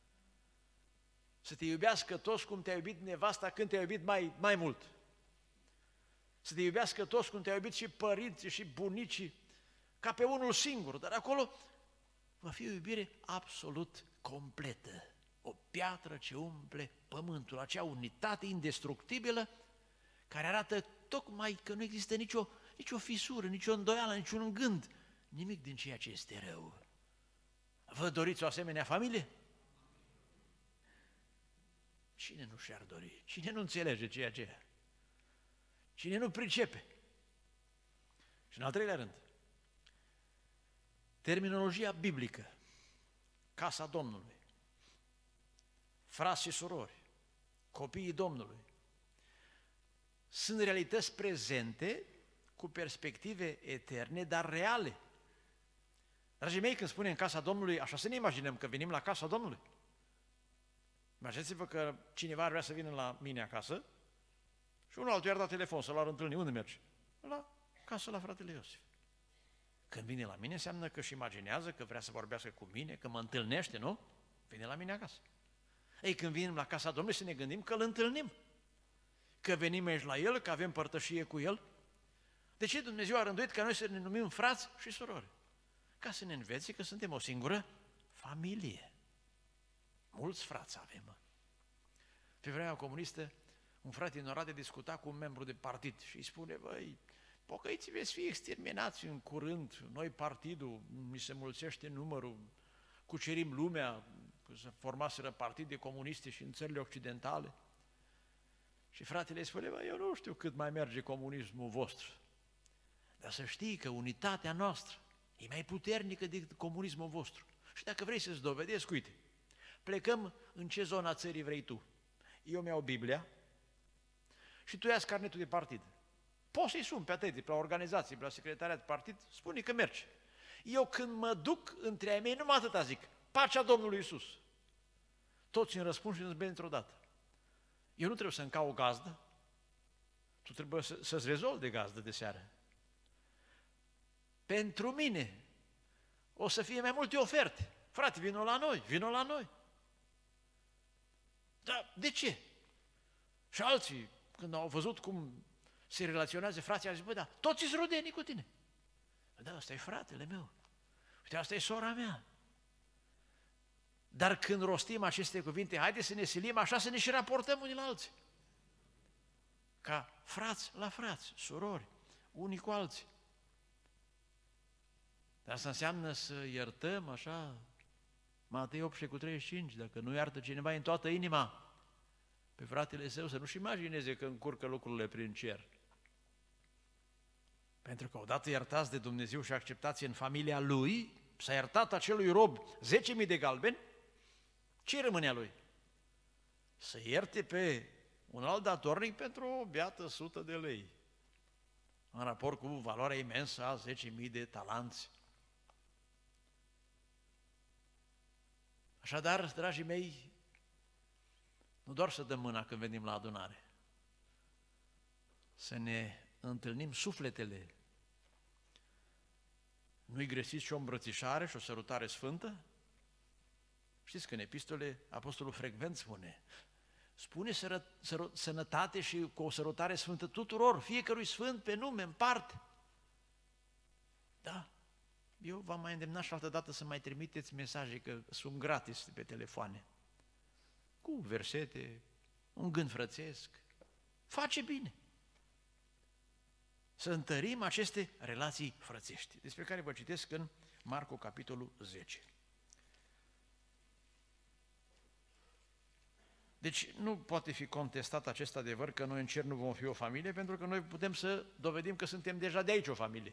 Să te iubească toți cum te-a iubit nevasta când te-a iubit mai, mai mult. Să te iubească toți cum te-a iubit și părinții și bunicii, ca pe unul singur, dar acolo va fi o iubire absolut completă. O piatră ce umple pământul, acea unitate indestructibilă care arată tocmai că nu există nicio, nicio fisură, nicio îndoială, niciun gând, nimic din ceea ce este rău. Vă doriți o asemenea familie? Cine nu și-ar dori? Cine nu înțelege ceea ce e? Cine nu pricepe? Și în al treilea rând, terminologia biblică, casa Domnului, frați și surori, copiii Domnului, sunt realități prezente cu perspective eterne, dar reale. Dragii mei, când spunem casa Domnului, așa să ne imaginăm că venim la casa Domnului. Imaginați-vă că cineva ar vrea să vină la mine acasă și unul altul i-ar da telefon să l-ar întâlni. Unde merge? La casă la fratele Iosif. Când vine la mine înseamnă că își imaginează că vrea să vorbească cu mine, că mă întâlnește, nu? Vine la mine acasă. Ei, când venim la casa Domnului să ne gândim că îl întâlnim, că venim aici la El, că avem părtășie cu El. De ce Dumnezeu a rânduit ca noi să ne numim frați și surori? Ca să ne învețe că suntem o singură familie. Mulți frați avem. Mă. Pe vremea comunistă, un frate din Oradea discuta cu un membru de partid și îi spune, băi, pocăiții veți fi exterminați în curând, noi partidul, mi se mulțește numărul, cucerim lumea, că se formaseră partide comuniste și în țările occidentale. Și fratele îi spune, băi, eu nu știu cât mai merge comunismul vostru, dar să știi că unitatea noastră e mai puternică decât comunismul vostru. Și dacă vrei să-ți dovedesc, uite, plecăm în ce zona țării vrei tu. Eu mi-au Biblia și tu ia carnetul de partid. Poți să-i sun pe atât, pe la organizații, pe la secretariat de partid, spune că merge. Eu când mă duc între ai mei, numai atâta zic, pacea Domnului Iisus. Toți îmi răspund și îmi zbeni într-o dată. Eu nu trebuie să-mi caut o gazdă, tu trebuie să, să-ți rezolvi de gazdă de seară. Pentru mine o să fie mai multe oferte. Frate, vină la noi, vină la noi. Dar de ce? Și alții, când au văzut cum se relaționează frații, au zis, băi, da, toți îți rudenii cu tine. Da, ăsta e fratele meu. Uite, asta e sora mea. Dar când rostim aceste cuvinte, haide să ne silim așa să ne și raportăm unii la alții. Ca frați la frați, surori, unii cu alții. Dar asta înseamnă să iertăm așa, Matei opt cu treizeci și cinci, dacă nu iartă cineva în toată inima pe fratele său, să nu-și imagineze că încurcă lucrurile prin cer. Pentru că odată iertați de Dumnezeu și acceptați în familia Lui, s-a iertat acelui rob zece mii de galbeni, ce rămânea lui? Să ierte pe un alt datornic pentru o beată sută de lei, în raport cu valoarea imensă a zece mii de talanți. Așadar, dragii mei, nu doar să dăm mâna când venim la adunare, să ne întâlnim sufletele. Nu-i greșiți și o îmbrățișare și o sărutare sfântă? Știți că în epistole apostolul frecvent spune, spune sără, sără, sănătate și cu o sărutare sfântă tuturor, fiecărui sfânt pe nume, în parte. Da, eu v-am mai îndemnat și altă dată să mai trimiteți mesaje, că sunt gratis pe telefoane, cu versete, un gând frățesc, face bine. Să întărim aceste relații frățești, despre care vă citesc în Marcu, capitolul zece. Deci nu poate fi contestat acest adevăr că noi în cer nu vom fi o familie, pentru că noi putem să dovedim că suntem deja de aici o familie.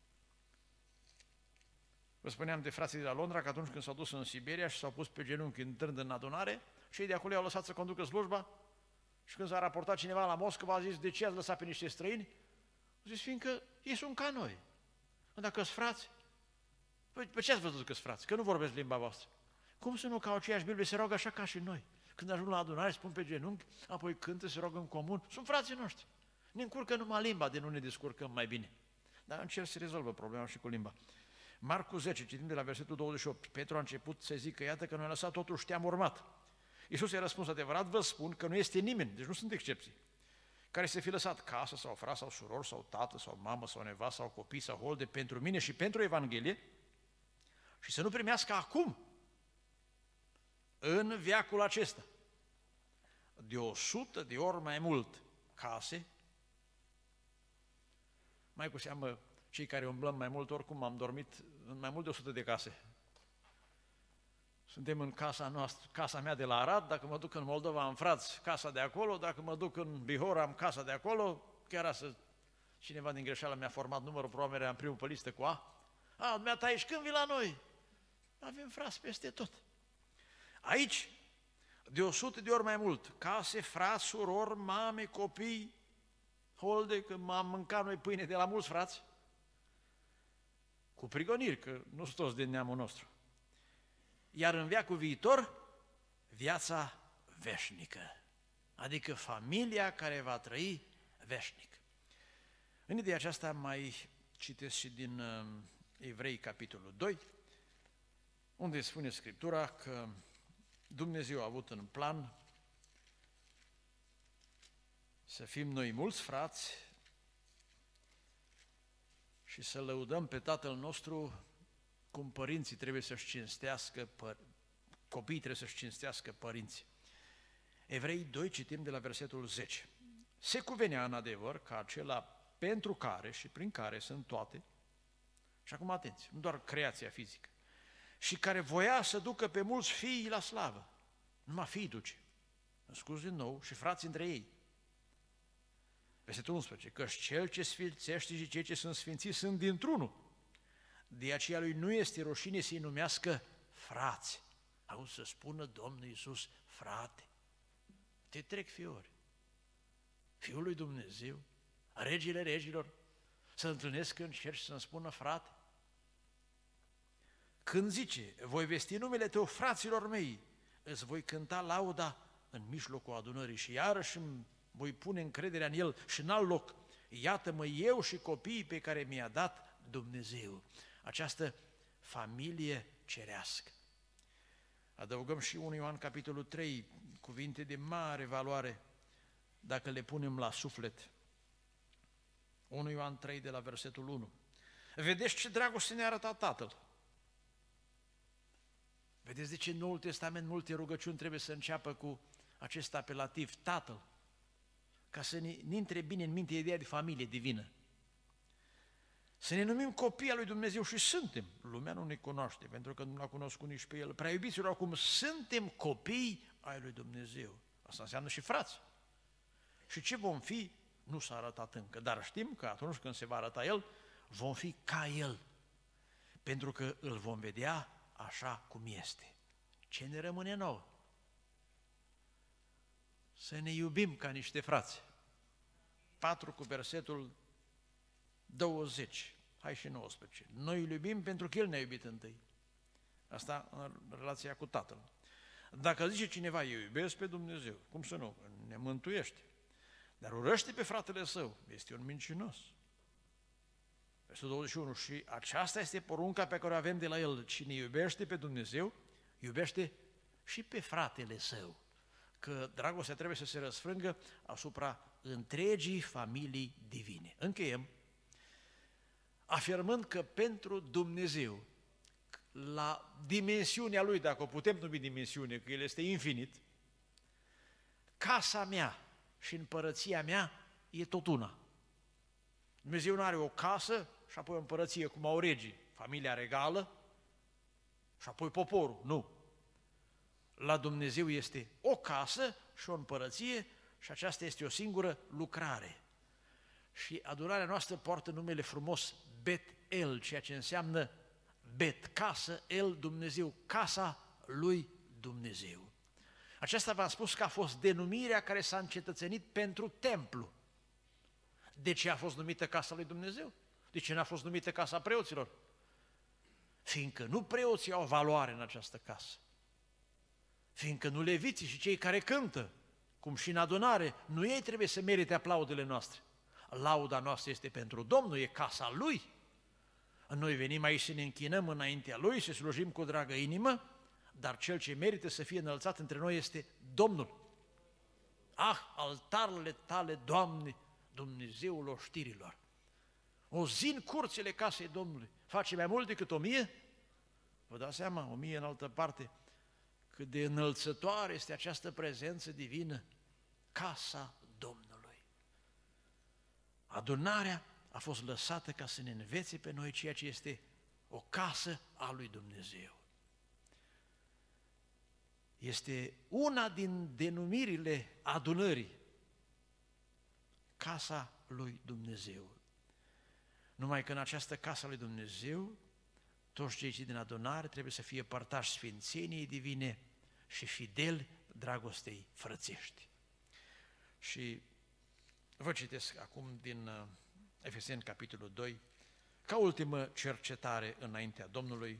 Vă spuneam de frații de la Londra că atunci când s-au dus în Siberia și s-au pus pe genunchi intrând în adunare, cei de acolo i-au lăsat să conducă slujba și când s-a raportat cineva la Moscova a zis: de ce ați lăsat pe niște străini? A zis: fiindcă ei sunt ca noi. Dacă sunt frați, păi pe ce ați văzut că sunt frați? Că nu vorbesc limba voastră. Cum să nu, ca aceeași Biblie, se roagă așa ca și noi. Când ajung la adunare, spun pe genunchi, apoi cântă, se roagă în comun. Sunt frații noștri. Ne încurcă numai limba, de nu ne descurcăm mai bine. Dar în cer se rezolvă problema și cu limba. Marcu zece, citim de la versetul douăzeci și opt. Petru a început să zică: iată că noi am lăsat totuși, te-am urmat. Iisus i-a răspuns: adevărat vă spun că nu este nimeni, deci nu sunt excepții, care să fi lăsat casă sau frat sau suror sau tată sau mamă sau nevastă sau copii sau holde pentru mine și pentru Evanghelie și să nu primească acum, în veacul acesta, de o sută de ori mai mult case, mai cu seamă cei care umblăm mai mult, oricum am dormit în mai mult de o sută de case. Suntem în casa noastră, casa mea de la Arad, dacă mă duc în Moldova am frați, casa de acolo, dacă mă duc în Bihor am casa de acolo, chiar asta, cineva din greșeală mi-a format numărul, probabil era în primul pe listă cu A. A, dumneata aici, când vii la noi? Avem frați peste tot. Aici, de o sută de ori mai mult, case, frați, surori, mame, copii, holde, că m-am mâncat noi pâine de la mulți frați, cu prigoniri, că nu sunt toți din neamul nostru. Iar în veacul viitor, viața veșnică, adică familia care va trăi veșnic. În ideea aceasta mai citesc și din uh, Evrei, capitolul doi, unde spune Scriptura că Dumnezeu a avut în plan să fim noi mulți frați și să lăudăm pe Tatăl nostru cum părinții trebuie să-și cinstească, păr... copiii trebuie să-și cinstească părinții. Evrei doi, citim de la versetul zece. Se cuvenea în adevăr ca acela pentru care și prin care sunt toate, și acum atenție, nu doar creația fizică, și care voia să ducă pe mulți fii la slavă, numai fii duce, născuți din nou și frați între ei. Versetul unsprezece, căci cel ce sfințește și cei ce sunt sfințiți sunt dintr-unul. De aceea lui nu este rușine să-i numească frați. Auzi să spună Domnul Iisus, frate, te trec fiori. Fiul lui Dumnezeu, regele regilor, să întâlnesc în cer și să-mi spună frate. Când zice, voi vesti numele tău fraților mei, îți voi cânta lauda în mijlocul adunării și iarăși îmi voi pune încrederea în el și în alt loc. Iată-mă eu și copiii pe care mi-a dat Dumnezeu. Această familie cerească. Adăugăm și unu Ioan capitolul trei, cuvinte de mare valoare, dacă le punem la suflet. unu Ioan trei de la versetul unu. Vedeți ce dragoste ne-a arătat Tatăl. Vedeți de ce în Noul Testament multe rugăciuni trebuie să înceapă cu acest apelativ, Tatăl, ca să ne, ne intre bine în minte ideea de familie divină. Să ne numim copii al lui Dumnezeu și suntem. Lumea nu ne cunoaște, pentru că nu l-a cunoscut nici pe El. Prea iubiților, acum suntem copii ai lui Dumnezeu. Asta înseamnă și frați. Și ce vom fi, nu s-a arătat încă, dar știm că atunci când se va arăta El, vom fi ca El, pentru că îl vom vedea așa cum este. Ce ne rămâne nouă? Să ne iubim ca niște frați. patru cu versetul douăzeci, hai și nouăsprezece. Noi îl iubim pentru că El ne-a iubit întâi. Asta în relația cu Tatăl. Dacă zice cineva, eu iubesc pe Dumnezeu, cum să nu? Ne mântuiește. Dar urăște pe fratele său, este un mincinos. Versetul douăzeci și unu, și aceasta este porunca pe care o avem de la El. Cine iubește pe Dumnezeu, iubește și pe fratele său. Că dragostea trebuie să se răsfrângă asupra întregii familii divine. Încheiem afirmând că pentru Dumnezeu, la dimensiunea Lui, dacă o putem numi dimensiune, că El este infinit, casa mea și împărăția mea e tot una. Dumnezeu nu are o casă și apoi o împărăție cum au regii, familia regală și apoi poporul. Nu. La Dumnezeu este o casă și o împărăție și aceasta este o singură lucrare. Și adunarea noastră poartă numele frumos Bet-El, ceea ce înseamnă Bet, casă, El, Dumnezeu, casa lui Dumnezeu. Aceasta v-am spus că a fost denumirea care s-a încetățenit pentru templu. De ce a fost numită casa lui Dumnezeu? De ce n-a fost numită casa preoților? Fiindcă nu preoții au valoare în această casă. Fiindcă nu leviții și cei care cântă, cum și în adunare, nu ei trebuie să merite aplaudele noastre. Lauda noastră este pentru Domnul, e casa Lui. Noi venim aici să ne închinăm înaintea Lui, să slujim cu dragă inimă, dar cel ce merită să fie înălțat între noi este Domnul. Ah, altarele tale, Doamne, Dumnezeul oștirilor! O zi în curțile casei Domnului face mai mult decât o mie? Vă dați seama, o mie în altă parte, cât de înălțătoare este această prezență divină, casa Domnului. Adunarea a fost lăsată ca să ne învețe pe noi ceea ce este o casă a lui Dumnezeu. Este una din denumirile adunării, casa lui Dumnezeu. Numai că în această casă a lui Dumnezeu, toți cei din adunare trebuie să fie părtași sfințeniei divine și fideli dragostei frățești. Și vă citesc acum din Efeseni, capitolul doi, ca ultimă cercetare înaintea Domnului,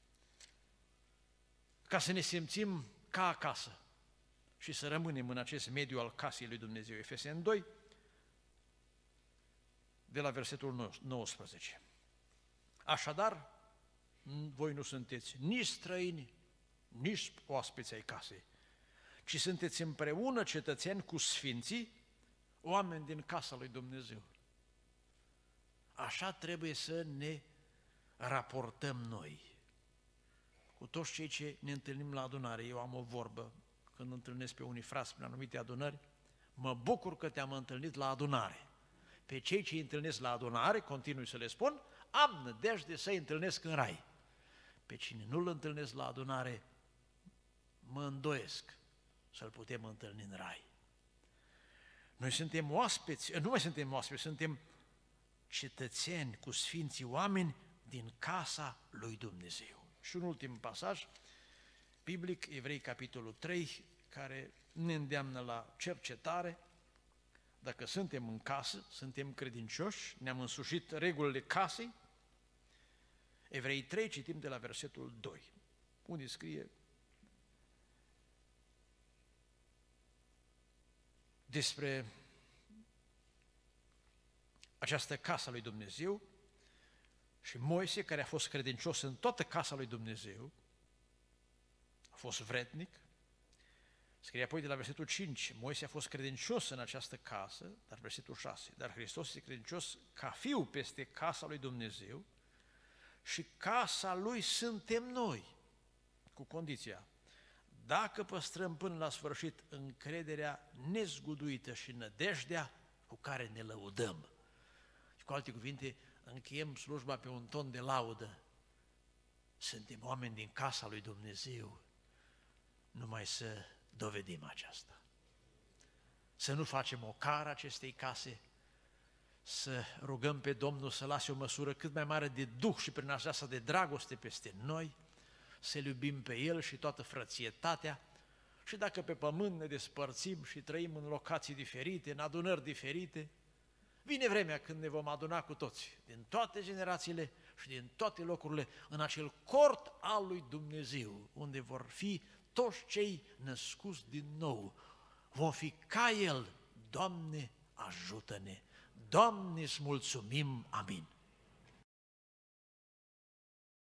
ca să ne simțim ca acasă și să rămânem în acest mediu al casei lui Dumnezeu. Efeseni doi, de la versetul nouăsprezece. Așadar, voi nu sunteți nici străini, nici oaspeți ai casei, ci sunteți împreună cetățeni cu sfinții, oameni din casa lui Dumnezeu. Așa trebuie să ne raportăm noi cu toți cei ce ne întâlnim la adunare. Eu am o vorbă când întâlnesc pe unii frați prin anumite adunări, mă bucur că te-am întâlnit la adunare. Pe cei ce îi întâlnesc la adunare, continui să le spun, am nădejde să-i întâlnesc în rai. Pe cine nu-l întâlnesc la adunare, mă îndoiesc să-l putem întâlni în rai. Noi suntem oaspeți, nu mai suntem oaspeți, suntem cetățeni cu sfinții oameni din casa lui Dumnezeu. Și un ultim pasaj biblic, Evrei, capitolul trei, care ne îndeamnă la cercetare. Dacă suntem în casă, suntem credincioși, ne-am însușit regulile casei. Evrei trei, citim de la versetul doi, unde scrie despre această casă a lui Dumnezeu și Moise, care a fost credincios în toată casa lui Dumnezeu, a fost vrednic. Scrie apoi de la versetul cinci, Moise a fost credincios în această casă, dar versetul șase, dar Hristos este credincios ca fiu peste casa lui Dumnezeu și casa lui suntem noi, cu condiția, dacă păstrăm până la sfârșit încrederea nezguduită și nădejdea cu care ne lăudăm. Și cu alte cuvinte, încheiem slujba pe un ton de laudă. Suntem oameni din casa lui Dumnezeu, numai să dovedim aceasta. Să nu facem o cară acestei case, să rugăm pe Domnul să lase o măsură cât mai mare de duh și prin aceasta de dragoste peste noi, să iubim pe El și toată frățietatea și dacă pe pământ ne despărțim și trăim în locații diferite, în adunări diferite, vine vremea când ne vom aduna cu toți, din toate generațiile și din toate locurile, în acel cort al lui Dumnezeu, unde vor fi toți cei născuți din nou. Vom fi ca El. Doamne, ajută-ne! Doamne, îți mulțumim! Amin!